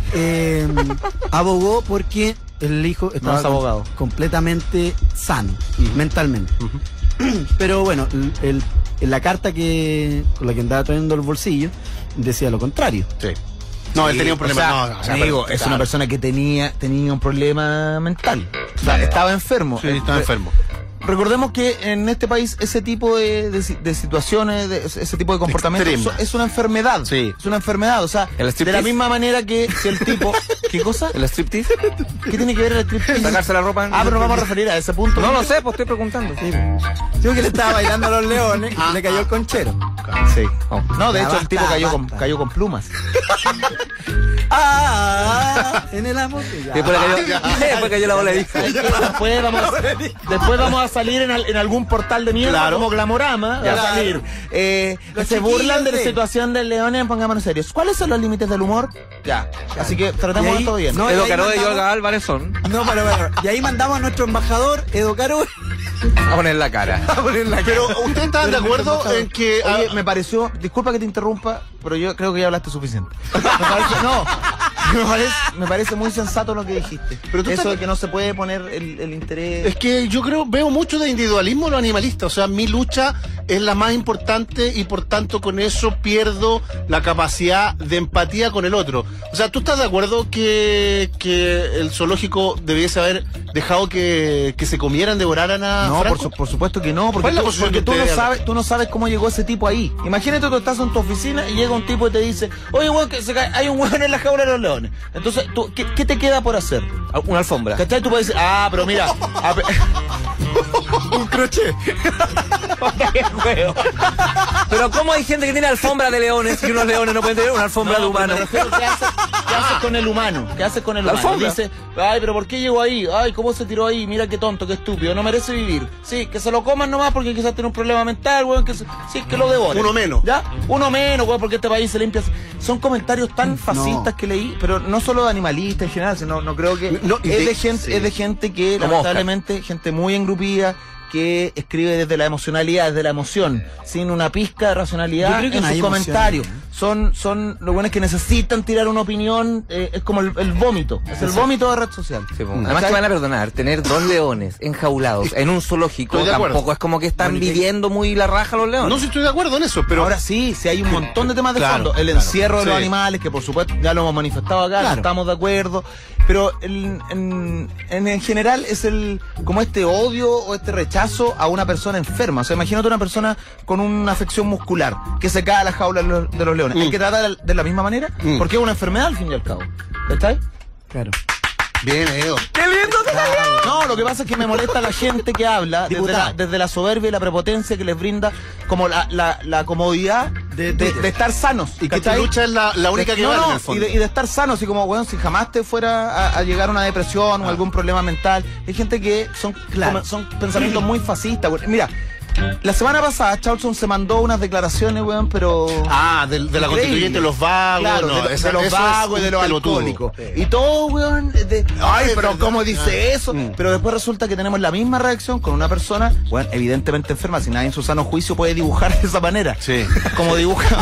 abogó porque el hijo estaba es abogado. completamente sano, mentalmente. Pero bueno, en la carta con la que andaba trayendo el bolsillo, decía lo contrario. Sí. No, él Sí, tenía un problema. o sea, amigo, pero- es una persona que tenía un problema mental. O sea, estaba enfermo. Sí, estaba enfermo. Recordemos que en este país ese tipo de situaciones, ese tipo de comportamiento Extrema. es una enfermedad. Sí. Es una enfermedad. O sea, ¿El de striptease? la misma manera que si el tipo... ¿Qué cosa? ¿El striptease? ¿Qué tiene que ver el striptease? Sacarse la ropa. Ah, pero nos vamos a referir a ese punto. No lo sé, pues estoy preguntando. Digo que le estaba bailando a los leones y le cayó el conchero. Sí. Oh. No, de Ya, hecho el tipo basta, cayó basta. cayó con plumas. En el amor. Ya. Después cayó la bola de disco. Después vamos a salir en algún portal de mierda Claro. como Glamorama. Va a Claro. salir. Los Se burlan de la chiquillos de- situación del león, pongámonos serios. ¿Cuáles son los límites del humor? Ya. Así que tratemos Y ahí- esto bien. no, Edo ahí Caro y mandamos- Olga Álvarez son No, pero. Y ahí mandamos a nuestro embajador, Edo Caro, a poner la cara. a poner la Pero ustedes estaban de acuerdo en que Oye, me pareció, disculpa que te interrumpa, pero yo creo que ya hablaste suficiente. Me parece muy sensato lo que dijiste. Pero tú eso estás- de que no se puede poner el interés. es que yo veo mucho de individualismo en los animalistas. O sea, mi lucha es la más importante y por tanto con eso pierdo la capacidad de empatía con el otro. O sea, ¿tú estás de acuerdo que el zoológico debiese haber dejado que se comieran, devoraran a No, Franco? por supuesto que no, ¿Cuál porque, es la posición porque de tú ustedes? no sabes cómo llegó ese tipo ahí. Imagínate tú estás en tu oficina y llega un tipo y te dice, oye, weón, hay un weón en la jaula de los leones. Entonces, ¿qué te queda por hacer? Una alfombra. ¿Cachai? Tú puedes decir, pero mira, Un crochet. Pero ¿cómo hay gente que tiene alfombra de leones y unos leones no pueden tener una alfombra de humanos? ¿Qué haces con el humano? ¿Qué haces con el La humano? alfombra. Dice, ay, pero ¿por qué llegó ahí? Ay, ¿cómo se tiró ahí? Mira qué tonto, qué estúpido, no merece vivir. Sí, que se lo coman nomás porque quizás tiene un problema mental, weón, sí, que lo devoren. Uno menos. ¿Ya? Uno menos, weón, porque este país se limpia. Son comentarios tan fascistas que leí, pero no solo de animalistas en general, sino no creo que No, y es de- de gente, sí. es de gente que Como lamentablemente, gente muy engrupida, que escribe desde la emocionalidad, desde la emoción, sin una pizca de Yo racionalidad creo que en no sus hay comentarios. emoción, Son los buenos que necesitan tirar una opinión, es como el vómito, es el vómito de red social. Sí, po. Además que van a perdonar, tener 2 leones enjaulados en un zoológico Estoy de acuerdo. tampoco es como que están viviendo muy la raja los leones. No sé si estoy de acuerdo en eso, pero Ahora sí hay un montón de temas de Claro, fondo. El claro, encierro de los sí. animales, que por supuesto ya lo hemos manifestado acá, Claro. estamos de acuerdo. Pero en general es como este odio o este rechazo a una persona enferma. O sea, imagínate una persona con una afección muscular que se cae a la jaula de los leones. ¿Hay que tratar de la misma manera? Porque es una enfermedad al fin y al cabo. ¿Estáis? Claro. bien, Edo. ¡Qué lindo que salió! No, lo que pasa es que me molesta la gente que habla Diputado. desde la soberbia y la prepotencia que les brinda como la comodidad de estar sanos. Y que tu ¿cachai? lucha es la única que No, vale no, en el fondo. y de estar sano, así como, bueno, si jamás te fuera a llegar a una depresión o algún problema mental. Hay gente que son pensamientos muy fascistas, güey. Mira, la semana pasada Charlson se mandó unas declaraciones, weón, pero... De la Increíble. constituyente, los vagos, Claro, no, de eso los es vagos y un de los pelotudo. alcohólicos. Y todo, weón, ay, pero verdad. ¿cómo dice eso? Pero después resulta que tenemos la misma reacción con una persona, weón, evidentemente enferma, si nadie en su sano juicio puede dibujar de esa manera. Sí. Como dibuja.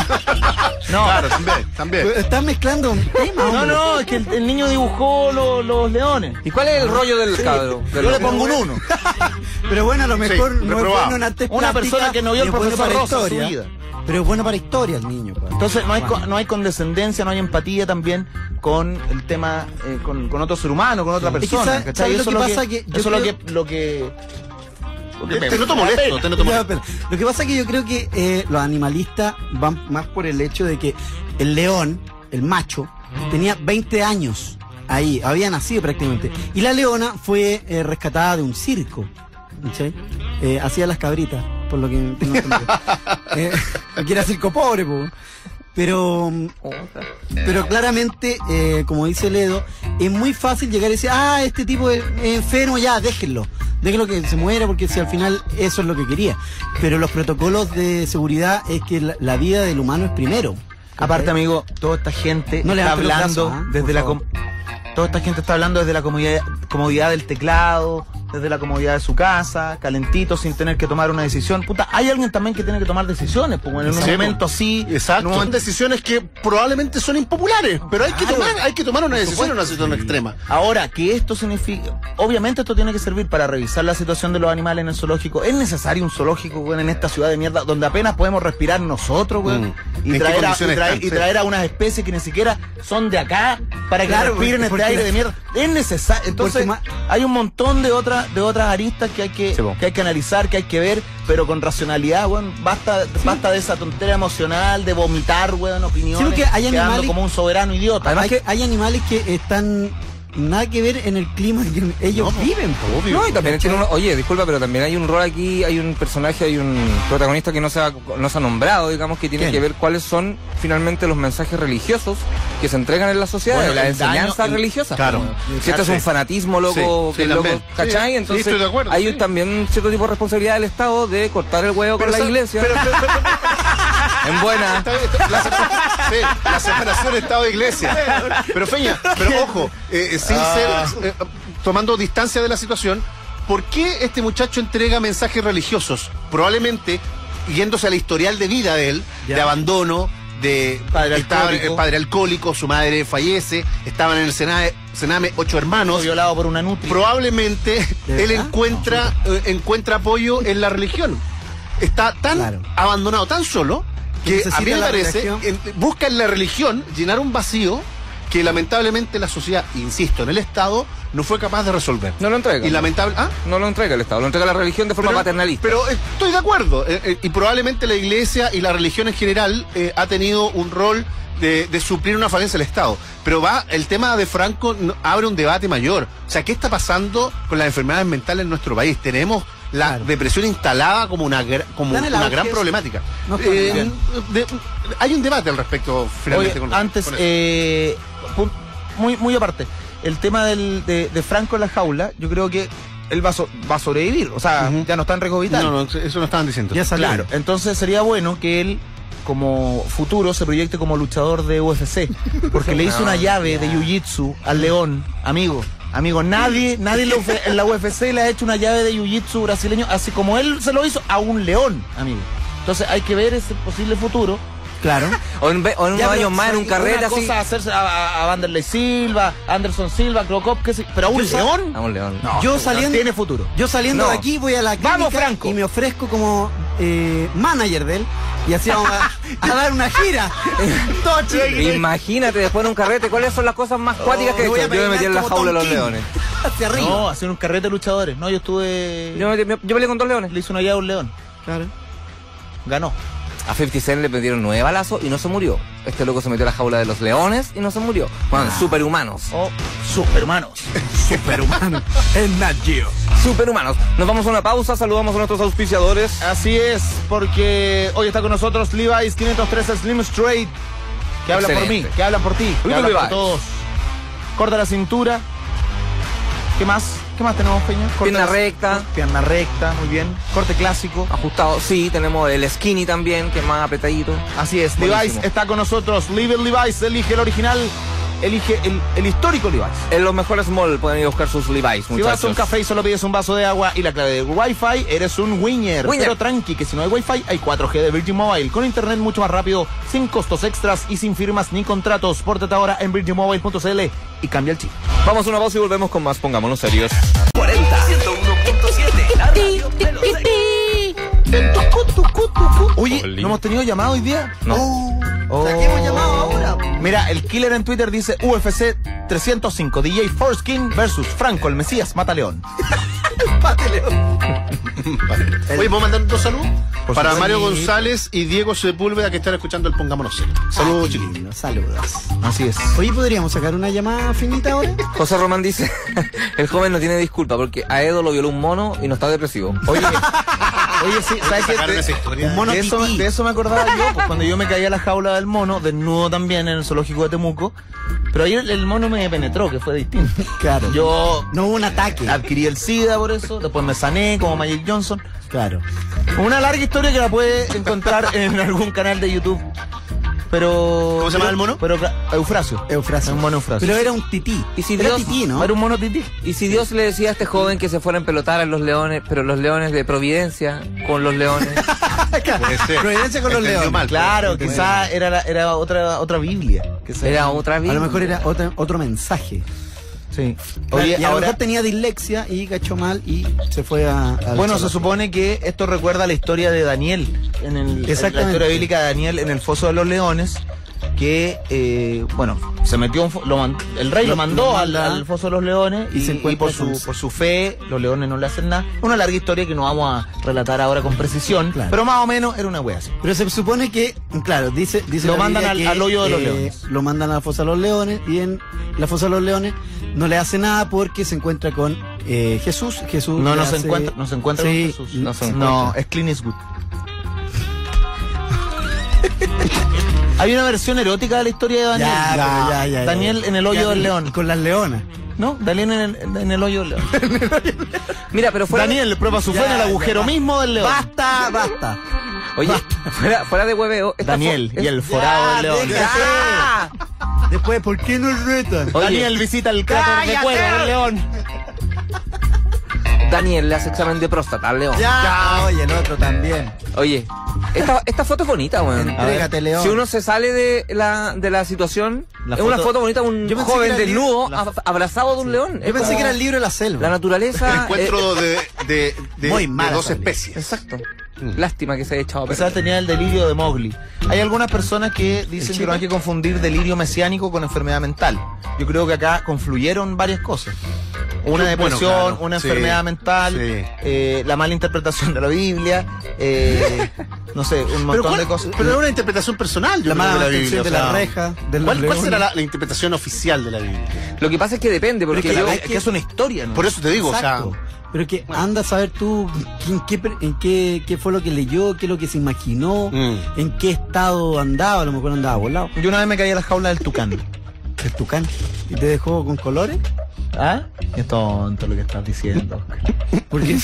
No, Claro, también. Estás mezclando un tema, no, hombre. no, es que el niño dibujó los leones. ¿Y cuál es el rollo del cabro? Yo le pongo un 1. Pero bueno, a lo mejor Sí, no es reprobado. bueno en artes Una plásticas, persona que no vio y al es bueno profesor para Rosa en su historia, vida. pero es bueno para historia el niño. Pues. Entonces no hay condescendencia, no hay empatía también con el tema, con otro ser humano, con otra Es que persona. ¿sabes ¿cachai? lo Eso que es pasa? Que yo eso es creo- lo que Te noto molesto, te noto Ya, molesto. pero lo que pasa es que yo creo que los animalistas van más por el hecho de que el león, el macho, tenía 20 años ahí, había nacido prácticamente. Y la leona fue rescatada de un circo. ¿Cachai? Hacía las cabritas, por lo que tengo entendido. Aquí era circo pobre, po. Pero claramente, como dice Ledo, es muy fácil llegar y decir, este tipo es enfermo, ya, déjenlo que se muera, porque si al final eso es lo que quería. Pero los protocolos de seguridad es que la vida del humano es primero. Aparte, amigo, toda esta gente No le está levante los hablando brazos, desde por la favor. toda esta gente está hablando desde la comodidad del teclado, desde la comodidad de su casa, calentito, sin tener que tomar una decisión. Puta, hay alguien también que tiene que tomar decisiones, pues, en un Sí, momento así. Exacto. en un momento- Decisiones que probablemente son impopulares, pero hay que tomar una Por decisión en una supuesto. situación extrema. Ahora, que esto significa... Obviamente esto tiene que servir para revisar la situación de los animales en el zoológico. ¿Es necesario un zoológico, weón, en esta ciudad de mierda, donde apenas podemos respirar nosotros, weón? ¿En qué condiciones están? Sí. Traer a unas especies que ni siquiera son de acá, para que Claro, respiren este porque aire la- de mierda. Es necesario. Entonces, Porque hay un montón de otras aristas que hay que, Sí, po. que hay que analizar, que hay que ver, pero con racionalidad, weón. Basta de esa tontería emocional, de vomitar, weón, opiniones. Sí, porque hay quedando animales- como un soberano idiota. Además hay animales que están nada que ver en el clima que ellos viven, po. No, y también tiene oye, disculpa, pero también hay un rol aquí, hay un personaje, hay un protagonista que no se ha nombrado, digamos, que tiene ¿Quién? que ver cuáles son finalmente los mensajes religiosos que se entregan en la sociedad, Bueno, las el daño- enseñanzas el- religiosas. claro. Si esto es un fanatismo loco, Sí, que sí, loco, también. ¿cachai? Sí, Entonces sí, estoy de acuerdo, hay sí. también un cierto tipo de responsabilidad del Estado de cortar el huevo con la esa- iglesia. pero- en buena. La separación Estado-Iglesia. Pero Feña, pero ojo, sin ser, tomando distancia de la situación, ¿por qué este muchacho entrega mensajes religiosos? Probablemente yéndose al historial de vida de él, Ya. de abandono, de padre alcohólico, su madre fallece, estaban en el Sename 8 hermanos. Violado por una nutria. Probablemente ¿De él verdad? encuentra apoyo en la religión. Está tan Claro. abandonado, tan solo, que Necesita a mí me la parece, religión. busca en la religión llenar un vacío que lamentablemente la sociedad, insisto, en el Estado, no fue capaz de resolver. No lo entrega. Y lamentable... ¿Ah? No lo entrega el Estado, lo entrega la religión de forma paternalista. Pero estoy de acuerdo. Y probablemente la Iglesia y la religión en general ha tenido un rol de suplir una falencia del Estado. Pero el tema de Franco abre un debate mayor. O sea, ¿qué está pasando con las enfermedades mentales en nuestro país? Tenemos la depresión instalada como una gran problemática. No, hay un debate al respecto, finalmente. Oye, antes, muy aparte, el tema de Franco en la jaula, yo creo que él va a sobrevivir. O sea, ya no está en riesgo vital. No, eso no estaban diciendo. Ya salió. Claro, entonces sería bueno que él, como futuro, se proyecte como luchador de UFC, porque le hizo una llave de jiu-jitsu al león, amigo, nadie en la UFC le ha hecho una llave de jiu-jitsu brasileño, así como él se lo hizo a un león, amigo. Entonces hay que ver ese posible futuro. Claro. O en unos años más en un carrete así. Cosa hacerse a Vanderlei Silva, Anderson Silva, Krokop, pero a un león. A un león. No, Yo saliendo, tiene futuro. Yo saliendo No. de aquí voy a la clínica. Vamos, Franco. Y me ofrezco como manager de él. Y así vamos a dar una gira. Todo Chile. Imagínate después de un carrete, ¿cuáles son las cosas más cuáticas que he me voy hecho? a Yo me metí en la peinar jaula de como los Tom King. leones. Hacia arriba. No, hacer un carrete de luchadores. No, yo estuve. Yo peleé con 2 leones. Le hice una llave a un león. Claro. Ganó. A 50 Cent le metieron 9 balazos y no se murió. Este loco se metió a la jaula de los leones y no se murió. Bueno, superhumanos. Oh, supermanos. Superhumano. En Nat Geo. Superhumanos. Nos vamos a una pausa, saludamos a nuestros auspiciadores. Así es, porque hoy está con nosotros Levi's 513 Slim Straight. Que habla por mí, Excelente. que habla por ti, que Viva habla por Levi's. todos. Corta la cintura. ¿Qué más? ¿Qué más tenemos, Peña? Corta Pierna la- recta. Pierna recta, muy bien. Corte clásico. Ajustado, sí, tenemos el skinny también, que es más apretadito. Así es, Buenísimo. Levi's está con nosotros. Live it Levi's, elige el original, elige el histórico Levi's. En los mejores malls pueden ir a buscar sus Levi's, Si vas a muchachos. un café y solo pides un vaso de agua y la clave de Wi-Fi, eres un winner. Winner. Pero tranqui, que si no hay Wi-Fi, hay 4G de Virgin Mobile. Con internet mucho más rápido, sin costos extras y sin firmas ni contratos. Pórtate ahora en virginmobile.cl y cambia el chip. Vamos a una pausa y volvemos con más. Pongámonos serios. 40, 101.7, la radio de los Oye, Oli. ¿no hemos tenido llamado hoy día? No. Oh. Saquemos llamado ahora. Mira, el killer en Twitter dice UFC 305, DJ Foreskin versus Franco, el Mesías, Mata León. Oye, ¿puedo mandar 2 saludos? Por Para supuesto. Mario González y Diego Sepúlveda, que están escuchando el Pongámonos Serios. Saludos, chiquillos. Saludos. Así es. Oye, ¿podríamos sacar una llamada finita ahora? José Román dice, el joven no tiene disculpa porque a Edo lo violó un mono y no está depresivo. Oye, sí, ¿sabes qué? Sacaron esa historia. Un mono De eso, tití. de eso me acordaba yo, pues, cuando yo me caí a la jaula del mono, desnudo también en el zoológico de Temuco. Pero ahí el mono me penetró, que fue distinto. Claro. Yo No hubo un ataque. adquirí el SIDA por eso, después me sané como Magic Johnson. Claro. Una larga historia que la puede encontrar en algún canal de YouTube. Pero. ¿Cómo se llama el mono? Pero Eufrasio. Eufrasio. Un mono Eufrasio. Pero era un tití. ¿Y si era Dios- tití, ¿no? Era un mono tití. Y si Dios le decía a este joven que se fuera a empelotar a los leones, pero los leones de Providencia con los leones. Puede ser. Providencia con los Entendió leones. mal. Claro, quizá era otra Biblia. Que se- Era otra A vida. lo mejor era otro mensaje. Sí. Oye, Oye, y a lo ahora. mejor tenía dislexia y cachó mal y se fue al Bueno, se zoológico. supone que esto recuerda la historia de Daniel, la Exactamente. historia bíblica de Daniel en el foso de los leones, que, se metió, el rey lo mandó al foso de los leones y se encuentra por su fe, los leones no le hacen nada. Una larga historia que no vamos a relatar ahora con precisión, Claro. pero más o menos era una wea así. Pero se supone que, claro, dice Lo la mandan Biblia al hoyo de los leones. Lo mandan a la fosa de los leones y en la fosa de los leones no le hace nada porque se encuentra con Jesús. Jesús No, le no se hace- encuentra, no se encuentra Sí, con Jesús. no se No, encuentra. es Clint Eastwood. Hay una versión erótica de la historia de Daniel. Ya. Daniel en el hoyo Ya, del león. Con las leonas. ¿No? Daniel en el hoyo del león. Mira, pero fuera Daniel prueba su fe en el Ya, agujero ya. mismo del león. Basta. Oye, fuera de hueveo. esta Daniel fo- y el forado del león. ¡Ya! Después, ¿por qué nos retan? Oye. Daniel visita el cráter de cuero del león. Daniel le hace examen de próstata al león. Ya, oye, el otro también. Oye, esta foto es bonita, weón. Entrégate, León. Si uno se sale de la situación, La es una foto- foto bonita, un Yo pensé joven que era el desnudo, libro- abrazado de un león. Yo pensé que era el libro de la selva. La naturaleza. El encuentro de Muy mal dos salido. especies. Exacto. Lástima que se haya echado a Quizás perder. tenía el delirio de Mowgli. Hay algunas personas que dicen que no hay que confundir delirio mesiánico con enfermedad mental. Yo creo que acá confluyeron varias cosas. Una depresión, claro, una sí, enfermedad mental, sí. la mala interpretación de la Biblia, no sé, un montón de cosas. Pero es una interpretación personal, yo La creo, mala de la mantención Biblia. de o la sea, reja. De los ¿Cuál leones. será la interpretación oficial de la Biblia? Lo que pasa es que depende, porque Pero yo... es que es una historia, ¿no? Por eso te digo, Exacto. o sea, Pero que anda a saber tú qué fue lo que leyó, qué es lo que se imaginó, en qué estado andaba, a lo mejor andaba volado. Yo una vez me caí a la jaula del tucán. El tucán. ¿Y te dejó con colores? ¿Ah? Qué tonto lo que estás diciendo. Porque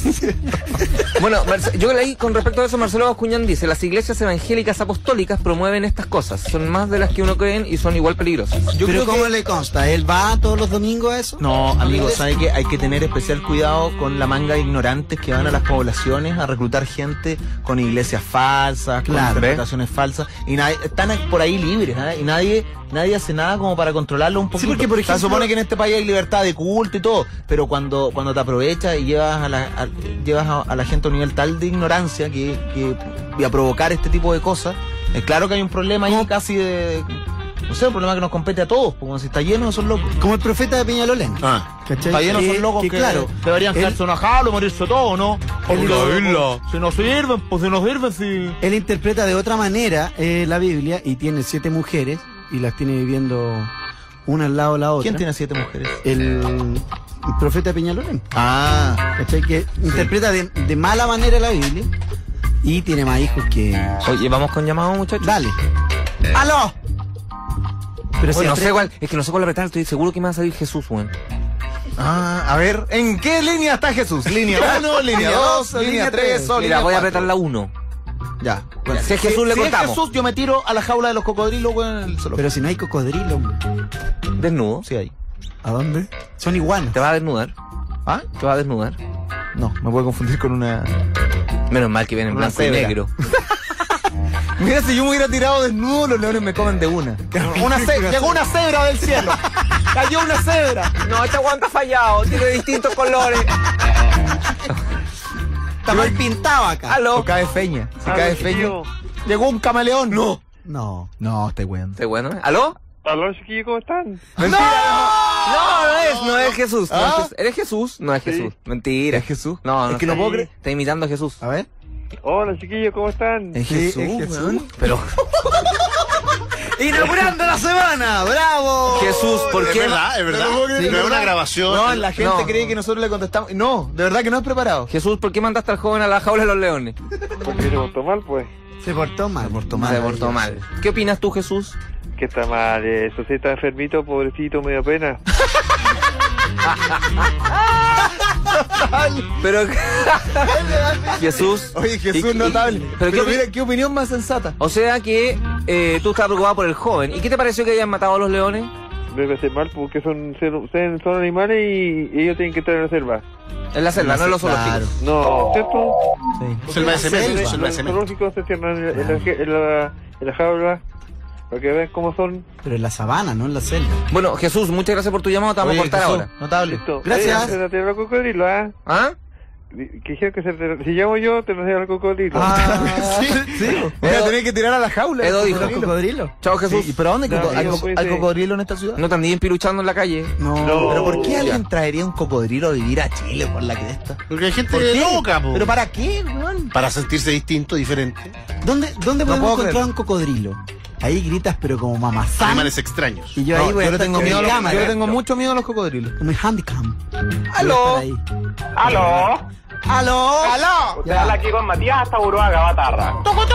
Bueno, yo leí con respecto a eso, Marcelo Bascuñán dice, las iglesias evangélicas apostólicas promueven estas cosas, son más de las que uno cree y son igual peligrosas. Yo pero creo ¿cómo que... le consta? ¿Él va todos los domingos a eso? No, amigos, ¿sabe que hay que tener especial cuidado con la manga de ignorantes que van a las poblaciones a reclutar gente con iglesias falsas, con Claro, interpretaciones falsas? Y están por ahí libres, ¿eh? Y nadie hace nada como para controlarlo un poquito. porque, por O sea, ejemplo- supone que en este país hay libertad de culto y todo, pero cuando te aprovechas y llevas a la gente a un nivel tal de ignorancia que y a provocar este tipo de cosas, es claro que hay un problema ahí casi de... No sé, un problema que nos compete a todos, porque si está lleno de esos locos. Como el profeta de Peñalolén. ¿Cachai? Está lleno de esos locos que claro, deberían él- quedarse en una jaula, morirse todos, ¿no? Él- Si no sirven, pues si no sirven, si... Él interpreta de otra manera la Biblia y tiene 7 mujeres y las tiene viviendo una al lado de la otra. ¿Quién tiene 7 mujeres? El profeta Peñalolén. Ah, ¿Cachai? Que interpreta de mala manera la Biblia y tiene más hijos que... Oye, vamos con llamado, muchachos. Dale. ¡Aló! Pero Bueno, no si sé cuál, es que no sé cuál apretar, estoy seguro que me va a salir Jesús, weón. a ver, ¿en qué línea está Jesús? ¿Línea 1, línea 2, línea 3 o Mira, línea voy a 4? apretar la 1. Ya. Ya, si es Jesús, le si cortamos. es Jesús, yo me tiro a la jaula de los cocodrilos, weón, en el zoológico. Pero si no hay cocodrilo, Desnudo. Sí hay. ¿a dónde? Son iguanas. ¿Te va a desnudar? ¿Ah? ¿Te va a desnudar? No, me puedo confundir con una... Menos mal que viene en Una blanco y cebra. negro. Mira, si yo me hubiera tirado desnudo, los leones me comen de una. Llegó una cebra del cielo. Cayó una cebra. No, este aguanta fallado, tiene distintos colores. Está mal pintado acá. Aló. O cae feña. Si cae feña. Llegó un camaleón. No. No. No, estoy weón. Está bueno, ¿eh? ¿Aló? Aló, chiquillos, ¿cómo están? Mentira, no es Jesús. No es ¿Ah? Jesús. ¿Eres Jesús? No es Jesús. Mentira. ¿Es Jesús? No, Es que no puedo creer. Está imitando a Jesús. A ver. Hola, chiquillos, ¿cómo están? Es Sí, Jesús, es Jesús. weón. Pero, ¡Inaugurando la semana! ¡Bravo! Jesús, ¿por es qué? verdad, es verdad. No lo puedo creer, No es ¿verdad? una grabación. No, la gente No. cree que nosotros le contestamos. No, de verdad que no es preparado. Jesús, ¿por qué mandaste al joven a la jaula de los leones? Porque se portó mal, pues. Se portó mal. Se portó Se portó mal. ¿Qué opinas tú, Jesús? Que está mal, eso sí está enfermito, pobrecito, me da pena. Pero Jesús. Oye, Jesús, y- notable. pero Pero ¿qué mira, qué opinión más sensata. O sea que tú estás preocupado por el joven. ¿Y qué te pareció que hayan matado a los leones? Me parece mal porque son animales y ellos tienen que estar en la selva. En la selva, no en los zoológicos. Claro. No, ¿cierto? Sí. Selva de cemento, Los selva de cemento. zoológicos se cierran en la jaula para que vean cómo son. Pero en la sabana, no en la selva. Bueno, Jesús, muchas gracias por tu llamado. Te vamos Oye, a cortar Jesús, ahora. Notable. Listo. Gracias. Se la tira al cocodrilo, ¿ah? ¿Ah? Que dijeron que si llamo yo, te lo tira al cocodrilo. sí. Mira, tenés que tirar a la jaula. Edo dijo. ¿Cocodrilo? Chao, Jesús. Sí, ¿pero a dónde No, hay, no puede hay ser. cocodrilo en esta ciudad? No te andes piluchando en la calle. No. No. ¿Pero por qué Ya. alguien traería un cocodrilo a vivir a Chile por la cresta? Porque hay gente ¿Por qué? loca, po. ¿Pero para qué, weón? Para sentirse distinto, diferente. ¿Dónde No podemos puedo encontrar creer. un cocodrilo? Ahí gritas, pero como mamazán. Animales extraños. Y yo ahí voy a yo le estar tengo con miedo a mi los, cámara. yo le tengo mucho miedo a los cocodrilos. Con mi handicam. ¡Aló! Voy a estar ahí. ¡Aló! ¡Aló! ¡Aló! Usted habla aquí con Matías hasta Uruaga, Batarra.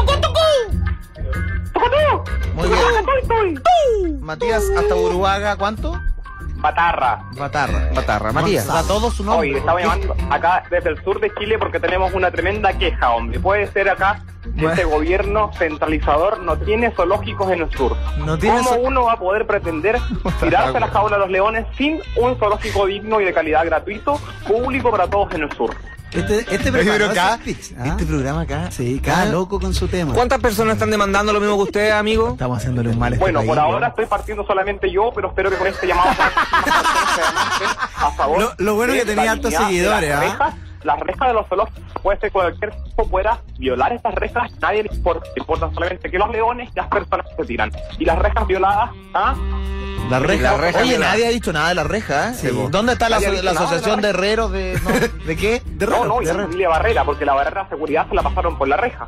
Muy bien. Matías, hasta Uruguaga, ¿cuánto? Batarra. Batarra. Batarra, Matías. Da todo su nombre. Oye, estamos llamando acá desde el sur de Chile porque tenemos una tremenda queja, hombre. Puede ser acá que este gobierno centralizador no tiene zoológicos en el sur. No tiene ¿Cómo zo- uno va a poder pretender tirarse a la jaula de los leones sin un zoológico digno y de calidad gratuito, público para todos en el sur? Este Pero preparó acá, ese speech, ¿ah? este programa acá. Sí, cada loco con su tema. ¿Cuántas personas están demandando lo mismo que usted, amigo? Estamos haciéndole un mal a este Bueno, país, por weón. ahora estoy partiendo solamente yo, pero espero que con este llamado a favor Lo bueno de que tenía la hartos dignidad de seguidores, las ¿ah? ovejas las rejas de los zoológicos puede ser cualquier tipo pueda violar estas rejas, nadie le importa solamente que los leones y las personas se tiran. Y las rejas violadas, ¿ah? La reja. La reja Oye, violada. nadie ha dicho nada de la reja, ¿eh? Sí. ¿Dónde está la, Nadie ha dicho la nada de asociación la de herreros de... no, ¿de qué? De No, herreros, no, de y herreros. de barrera, porque la barrera de seguridad se la pasaron por la reja.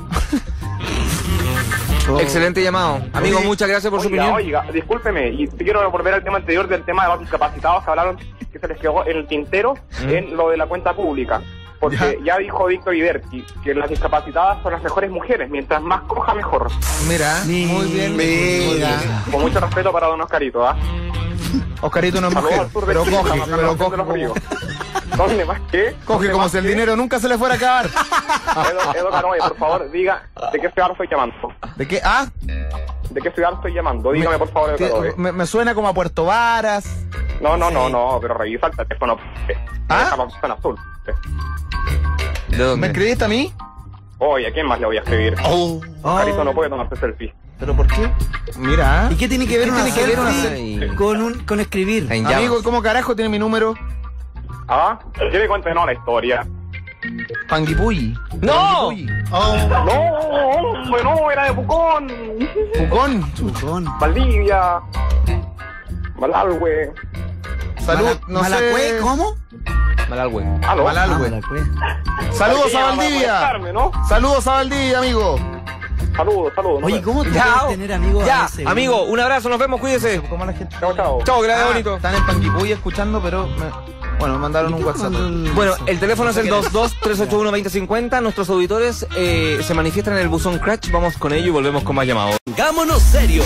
Excelente llamado. Amigo, Oye, muchas gracias por su opinión. Oiga, discúlpeme, y quiero volver al tema anterior del tema de los discapacitados que hablaron, que se les quedó en el tintero en lo de la cuenta pública. Porque ya dijo Víctor Iberti que las discapacitadas son las mejores mujeres, mientras más coja mejor. Mira, muy bien. Mira. Con mucho respeto para don Oscarito, ¿ah? Oscarito no es Saludos mujer, al sur de pero Chile, coge, para pero los de los coge. ríos. ¿Dónde más qué? Coge ¿Dónde como más si el qué? dinero nunca se le fuera a acabar. Edo Canoe, por favor, diga de qué ciudad estoy llamando. ¿De qué? Ah, ¿De qué ciudad estoy llamando? Dígame, por favor, Edo Canoe. me suena como a Puerto Varas. No, pero revisa el teléfono. ¿Ah? Deja la opción azul. ¿De ¿Me dónde? escribiste a mí? Oye, ¿a quién más le voy a escribir? Oh. Oscarito no puede tomarse selfie. ¿Pero por qué? Mira. ¿Y qué tiene que ver una tiene que ver una selfie con escribir? En llamas. Amigo, ¿cómo carajo tiene mi número? ¿Ah? ¿Qué me cuente no la historia? Panguipulli. ¡No! Panguipulli. No, hombre, no, era de Pucón. Pucón. Chucón. Valdivia. Malalhue. Salud, no Malacue, sé. ¿cómo? Malalhue. ¿Aló? Malalhue. Malacue. Saludos a Para Valdivia. molestarme, ¿no? Saludos a Valdivia, amigo. Saludos. Oye, ¿cómo te Ya, puedes tener amigos ya, a ese amigo, un abrazo, nos vemos, cuídese. ¿Cómo la gente? Chao, chao. Chao, que la vea Ah, bonito. Están en Panguipulli escuchando, pero bueno, me mandaron un WhatsApp. Bueno, el teléfono es el 22-381-2050. Nuestros auditores se manifiestan en el buzón Crash. Vamos con ello y volvemos con más llamados. Pongámonos serios.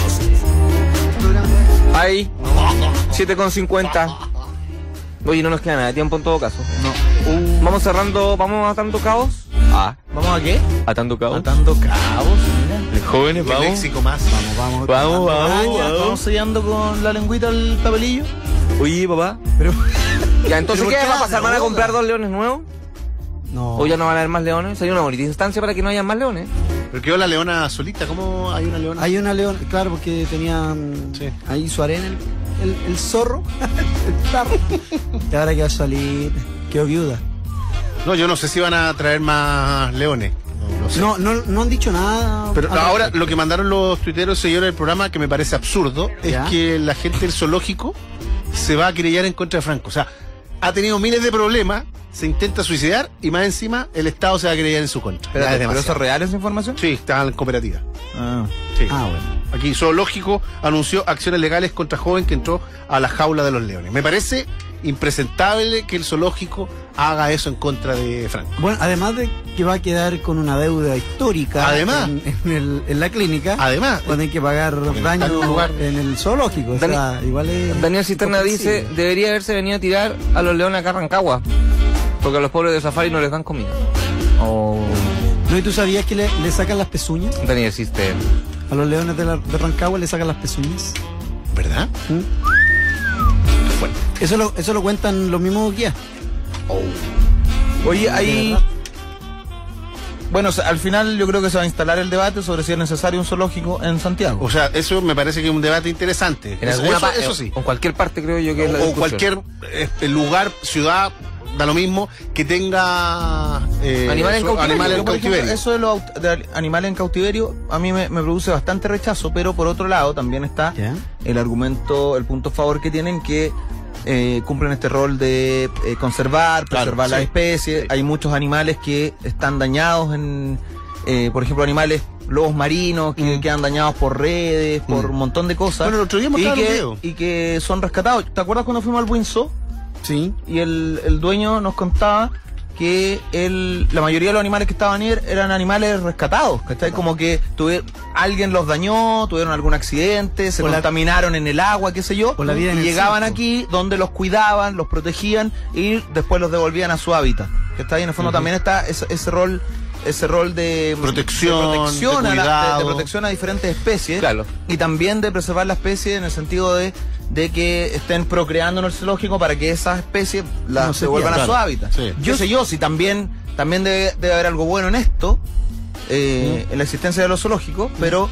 Ahí, 7:50. Oye, no nos queda nada de tiempo en todo caso. No. Vamos cerrando, vamos atando cabos. ¿Vamos a qué? Atando cabos. Matando cabos, mira. Jóvenes, Qué vamos. léxico más. Vamos. Estamos sellando con la lengüita el papelillo. Oye, papá. Pero, Ya, entonces, ¿Pero ¿qué por va qué a pasar? ¿Van a la comprar droga? 2 leones nuevos? no. ¿O ya no van a haber más leones? Hay una bonita instancia para que no haya más leones. Pero quedó la leona solita. ¿Cómo hay una leona? Hay una leona, claro, porque tenía Sí. ahí su arena, el zorro, el tarro. Y ahora quedó solita, quedó viuda. No, yo no sé si van a traer más leones. No sé. No han dicho nada. Pero al ahora respecto. lo que mandaron los tuiteros seguidores del programa, que me parece absurdo, ¿Ya? es que la gente del zoológico se va a querellar en contra de Franco. O sea, ha tenido miles de problemas, se intenta suicidar y más encima el Estado se va a querellar en su contra. Ya es ¿Pero eso demasiado. es real esa información? Sí, está en cooperativa. Ah. Sí. Ah, bueno. Aquí Zoológico anunció acciones legales contra joven que entró a la jaula de los leones. Me parece impresentable que el zoológico haga eso en contra de Franco. Bueno, además de que va a quedar con una deuda histórica Además. en la clínica, Además, va a tener que pagar en daño tal lugar. en el zoológico. O sea, igual es. Daniel Cisterna dice, comprensible. debería haberse venido a tirar a los leones acá a Rancagua. Porque a los pobres de Safari no les dan comida. ¿No? ¿Y tú sabías que le sacan las pezuñas? Daniel Cisterna. A los leones de Rancagua le sacan las pezuñas. ¿verdad? Eso lo cuentan los mismos guías. Oye, ¿De ahí... verdad? Bueno, o sea, al final yo creo que se va a instalar el debate sobre si es necesario un zoológico en Santiago. O sea, eso me parece que es un debate interesante. En alguna Eso sí. O en cualquier parte creo yo que es la O discusión. cualquier lugar, ciudad, da lo mismo, que tenga Animales en cautiverio. animales en Por ejemplo, cautiverio. eso de animales en cautiverio a mí me produce bastante rechazo, pero por otro lado también está ¿Ya? el argumento, el punto a favor que tienen que cumplen este rol de conservar, Claro, preservar las sí, especies. sí. Hay muchos animales que están dañados por ejemplo, animales, lobos marinos que quedan dañados por redes, por un montón de cosas. Bueno, el otro día mostraron un video. y que son rescatados. ¿Te acuerdas cuando fuimos al Windsor? Sí. Y el dueño nos contaba que la mayoría de los animales que estaban ahí eran animales rescatados, ¿cachai? Como que alguien los dañó, tuvieron algún accidente, se O la- contaminaron en el agua, qué sé yo, o la vida en y el llegaban circo. aquí donde los cuidaban, los protegían y después los devolvían a su hábitat. Que está ahí en el fondo también está ese rol de Protección, de protección, de de cuidado. protección a diferentes especies, Claro. y también de preservar la especie en el sentido de que estén procreando en el zoológico para que esas especies las No se devuelvan a pierdan. su hábitat. Sí. Yo sé yo, si también debe haber algo bueno en esto, en la existencia de los zoológicos, pero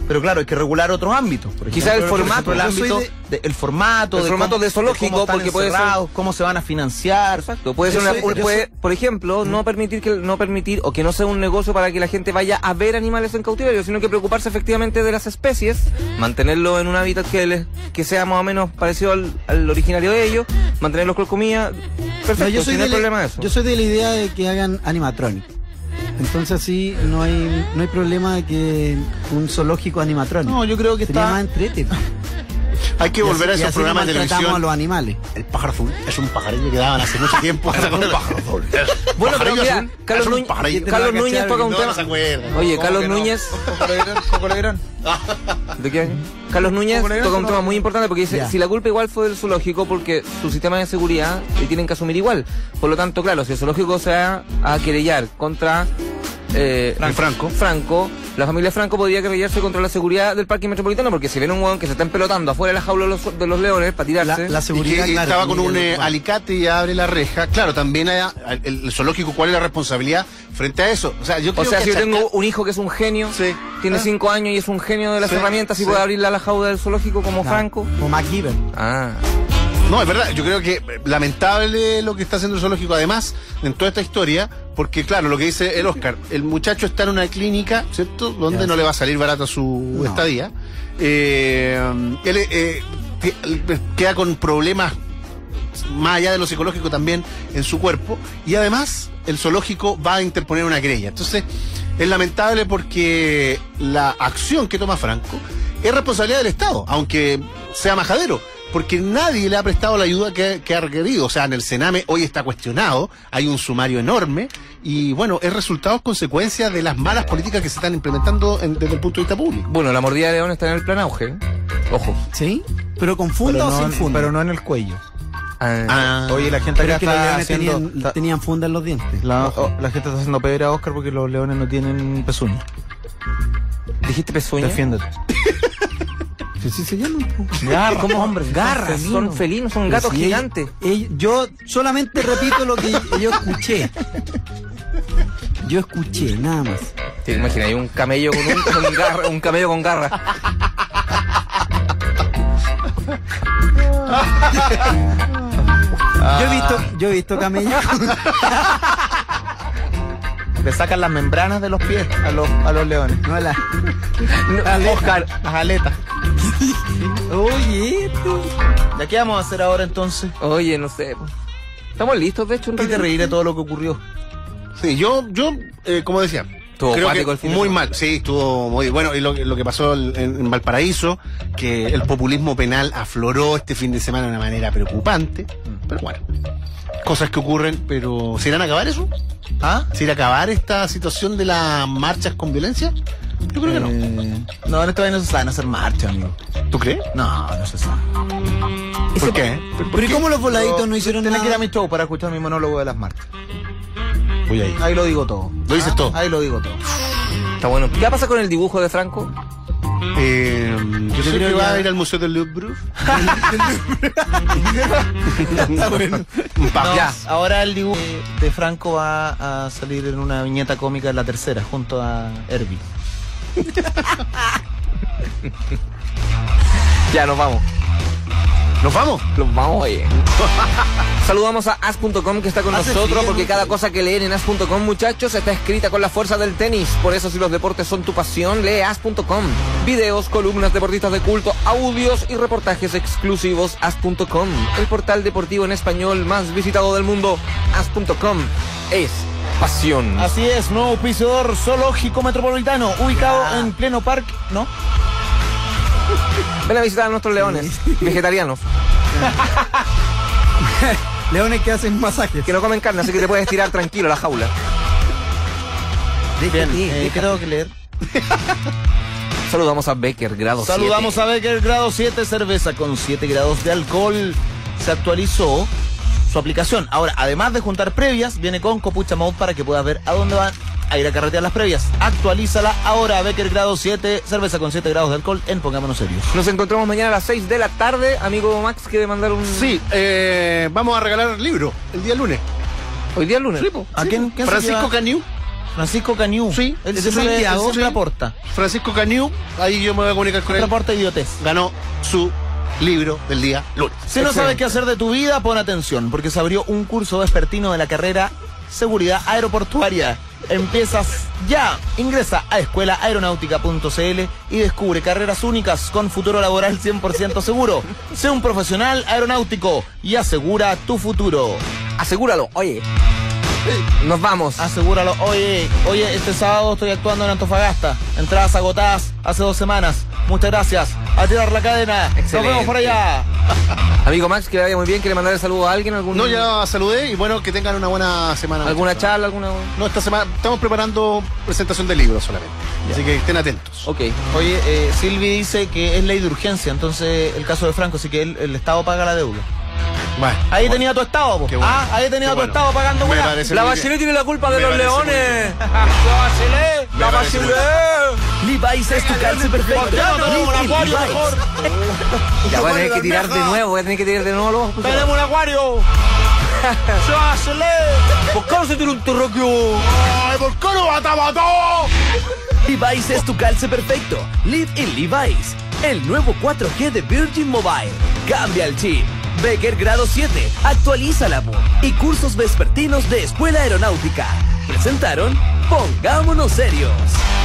Pero claro, hay que regular otros ámbitos. Por Quizá el ejemplo, formato, el yo ámbito, soy el formato formato de zoológico, cómo están porque puede ser- encerrados, cómo se van a financiar. Exacto, puede ser por ejemplo, no permitir o que no sea un negocio para que la gente vaya a ver animales en cautiverio, sino que preocuparse efectivamente de las especies, mantenerlo en un hábitat que sea más o menos parecido al originario de ellos, mantenerlos con comida. Perfecto, No, yo soy no hay de problema de eso. Yo soy de la idea de que hagan animatronic. Entonces sí, no hay problema de que un zoológico animatronic. No, yo creo que sería está... más entrete. Hay que volver a esos programas de maltratamos televisión. a los animales. El pájaro azul es un pajarillo que daban hace mucho tiempo. ¿Se acuerdan? Pájaro azul. Bueno, pero Pajarillo mira, azul, Carlos es un Núñez, pajarillo. Carlos Núñez toca un No, tema. no se acuerdan. Oye, ¿Cómo Carlos que no? Núñez, Coco Legrand. ¿de qué año? Carlos Núñez ¿Cómo le toca un llaman? tema muy importante porque dice, Ya. si la culpa igual fue del zoológico porque su sistema de seguridad tienen que asumir igual. Por lo tanto, claro, si el zoológico se va a querellar contra Franco, la familia Franco podría querellarse contra la seguridad del parque metropolitano, porque si ven un hueón que se está empelotando afuera de la jaula de los leones para tirarse... La Y seguridad, que claro, estaba con un tiene que- alicate y abre la reja. Claro, también hay, el zoológico, ¿cuál es la responsabilidad frente a eso? O sea, yo O creo sea, que si yo achacar- tengo un hijo que es un genio, Sí. tiene Ah. 5 años y es un genio de las Sí, herramientas y sí. puede abrirle a la jaula del zoológico como No, Franco. Como MacGyver. Ah. No, es verdad, yo creo que lamentable lo que está haciendo el zoológico, además, en toda esta historia, porque claro, lo que dice el Oscar, el muchacho está en una clínica, ¿cierto? Donde Ya, no sí. le va a salir barata su No. estadía. Él queda con problemas más allá de lo psicológico también en su cuerpo, y además el zoológico va a interponer una querella. Entonces, es lamentable porque la acción que toma Franco es responsabilidad del Estado, aunque sea majadero, porque nadie le ha prestado la ayuda que ha requerido. O sea, en el Sename hoy está cuestionado, hay un sumario enorme, y bueno, es resultado consecuencia de las malas políticas que se están implementando desde el punto de vista público. Bueno, la mordida de león está en el plan auge. Ojo. ¿Sí? ¿Pero con funda Pero o no, sin funda? pero no en el cuello. Ah. Oye, la gente Pero acá es que los está leones haciendo... tenían funda en los dientes. La gente está haciendo pedra a Oscar porque los leones no tienen pezuña. ¿Dijiste pezuña? Defiéndete. Sí se llaman. Garras, ¿Cómo? hombre, Garras, son felinos, son gatos Sí, gigantes. Yo solamente repito lo que yo escuché. Yo escuché, nada más. ¿Te imaginas? Hay un camello un camello con garra. Yo he visto camellos. Le sacan las membranas de los pies a los leones. No, Oscar, las aletas. Oye, esto. ¿Ya qué vamos a hacer ahora entonces? Oye, no sé. Pues. Estamos listos, de hecho. en ¿Qué te realidad. reír de todo lo que ocurrió? Sí, yo como decía, Estuvo creo acuático que el fin de muy semana. mal, sí, estuvo muy bueno. Y lo que pasó en Valparaíso, que el populismo penal afloró este fin de semana de una manera preocupante. Pero bueno, cosas que ocurren, pero ¿se irán a acabar eso? ¿Ah? ¿Se irá a acabar esta situación de las marchas con violencia? Yo creo que no. No, en esta vez no se saben hacer marcha, amigo. ¿Tú crees? No, no se sabe. ¿Por qué? Pero ¿y cómo los voladitos no hicieron Tienes que ir a nada? mi show para escuchar mi monólogo de las marchas. Voy ahí. Ahí lo digo todo. Lo dices todo. Ahí lo digo todo. Está bueno. ¿Qué pasa con el dibujo de Franco? Yo sé creo que va ya- a ir al Museo del Louvre. No, Ya. ahora el dibujo de Franco va a salir en una viñeta cómica en La Tercera, junto a Herbie. Ya, nos vamos. ¿Nos vamos? Nos vamos, oye. Saludamos a as.com que está con Hace nosotros frío, porque ¿no? cada cosa que leen en as.com, muchachos, está escrita con la fuerza del tenis. Por eso, si los deportes son tu pasión, lee as.com. Videos, columnas, deportistas de culto, audios y reportajes exclusivos. As.com, el portal deportivo en español más visitado del mundo. As.com es pasión. Así es, nuevo auspiciador zoológico metropolitano, ubicado en pleno parque, ¿no? Ven a visitar a nuestros leones vegetarianos Leones que hacen masajes. que no comen carne, así que te puedes tirar tranquilo a la jaula. Bien, Déjate. ¿qué tengo que leer? Saludamos a Becker, grado 7. Saludamos a Becker Grado 7, cerveza con 7 grados de alcohol. Se actualizó su aplicación. Ahora, además de juntar previas, viene con Copucha Mode para que puedas ver a dónde van a ir a carretear las previas. Actualízala ahora, Becker Grado 7, cerveza con 7 grados de alcohol en Pongámonos Serios. Nos encontramos mañana a las 6 de la tarde. Amigo Max, ¿quiere mandar un...? Sí, vamos a regalar libro el día lunes. ¿Hoy día es lunes? Sí, po. ¿A quién se Francisco lleva? Caniú. Francisco Caniú. Sí, él ese siempre, Santiago, él siempre sí. aporta. Francisco Caniú, ahí yo me voy a comunicar con él. Aporta idiotez. Ganó su libro del día lunes. Si no sabes qué hacer de tu vida, pon atención, porque se abrió un curso vespertino de la carrera Seguridad Aeroportuaria. Empiezas ya. Ingresa a escuelaaeronáutica.cl y descubre carreras únicas con futuro laboral 100% seguro. Sé un profesional aeronáutico y asegura tu futuro. Asegúralo, oye. Nos vamos. Asegúralo. Oye, este sábado estoy actuando en Antofagasta. Entradas agotadas hace 2 semanas. Muchas gracias. A tirar la cadena. Excelente. Nos vemos por allá. Amigo Max, que le vaya muy bien. ¿Quiere mandar el saludo a alguien? No, ya saludé y bueno, que tengan una buena semana. ¿Alguna charla? ¿Alguna? No, esta semana estamos preparando presentación de libros solamente. Así que estén atentos. Ok. Oye, Silvi dice que es ley de urgencia, entonces el caso de Franco, así que el Estado paga la deuda. Bueno, Ahí bueno. tenía tu Estado, po. Qué bueno. Ahí tenía Qué tu bueno. Estado pagando, Me weá. parece La muy bien. Bachelet tiene la culpa de Me los parece muy leones. bien. La parece muy Levi's es tu calce perfecto. tenemos un acuario Levi's. mejor. Ya voy a tener que tirar de nuevo. Voy a tener que tirar de nuevo los ojos. Tenemos un acuario. ¿Por qué no se tira un terráqueo? ¡Ay, por qué no mató! Levi's es tu calce perfecto. Live in Levi's. El nuevo 4G de Virgin Mobile. Cambia el chip. Becker Grado 7. Actualiza la voz. Y cursos vespertinos de Escuela Aeronáutica. Presentaron Pongámonos Serios.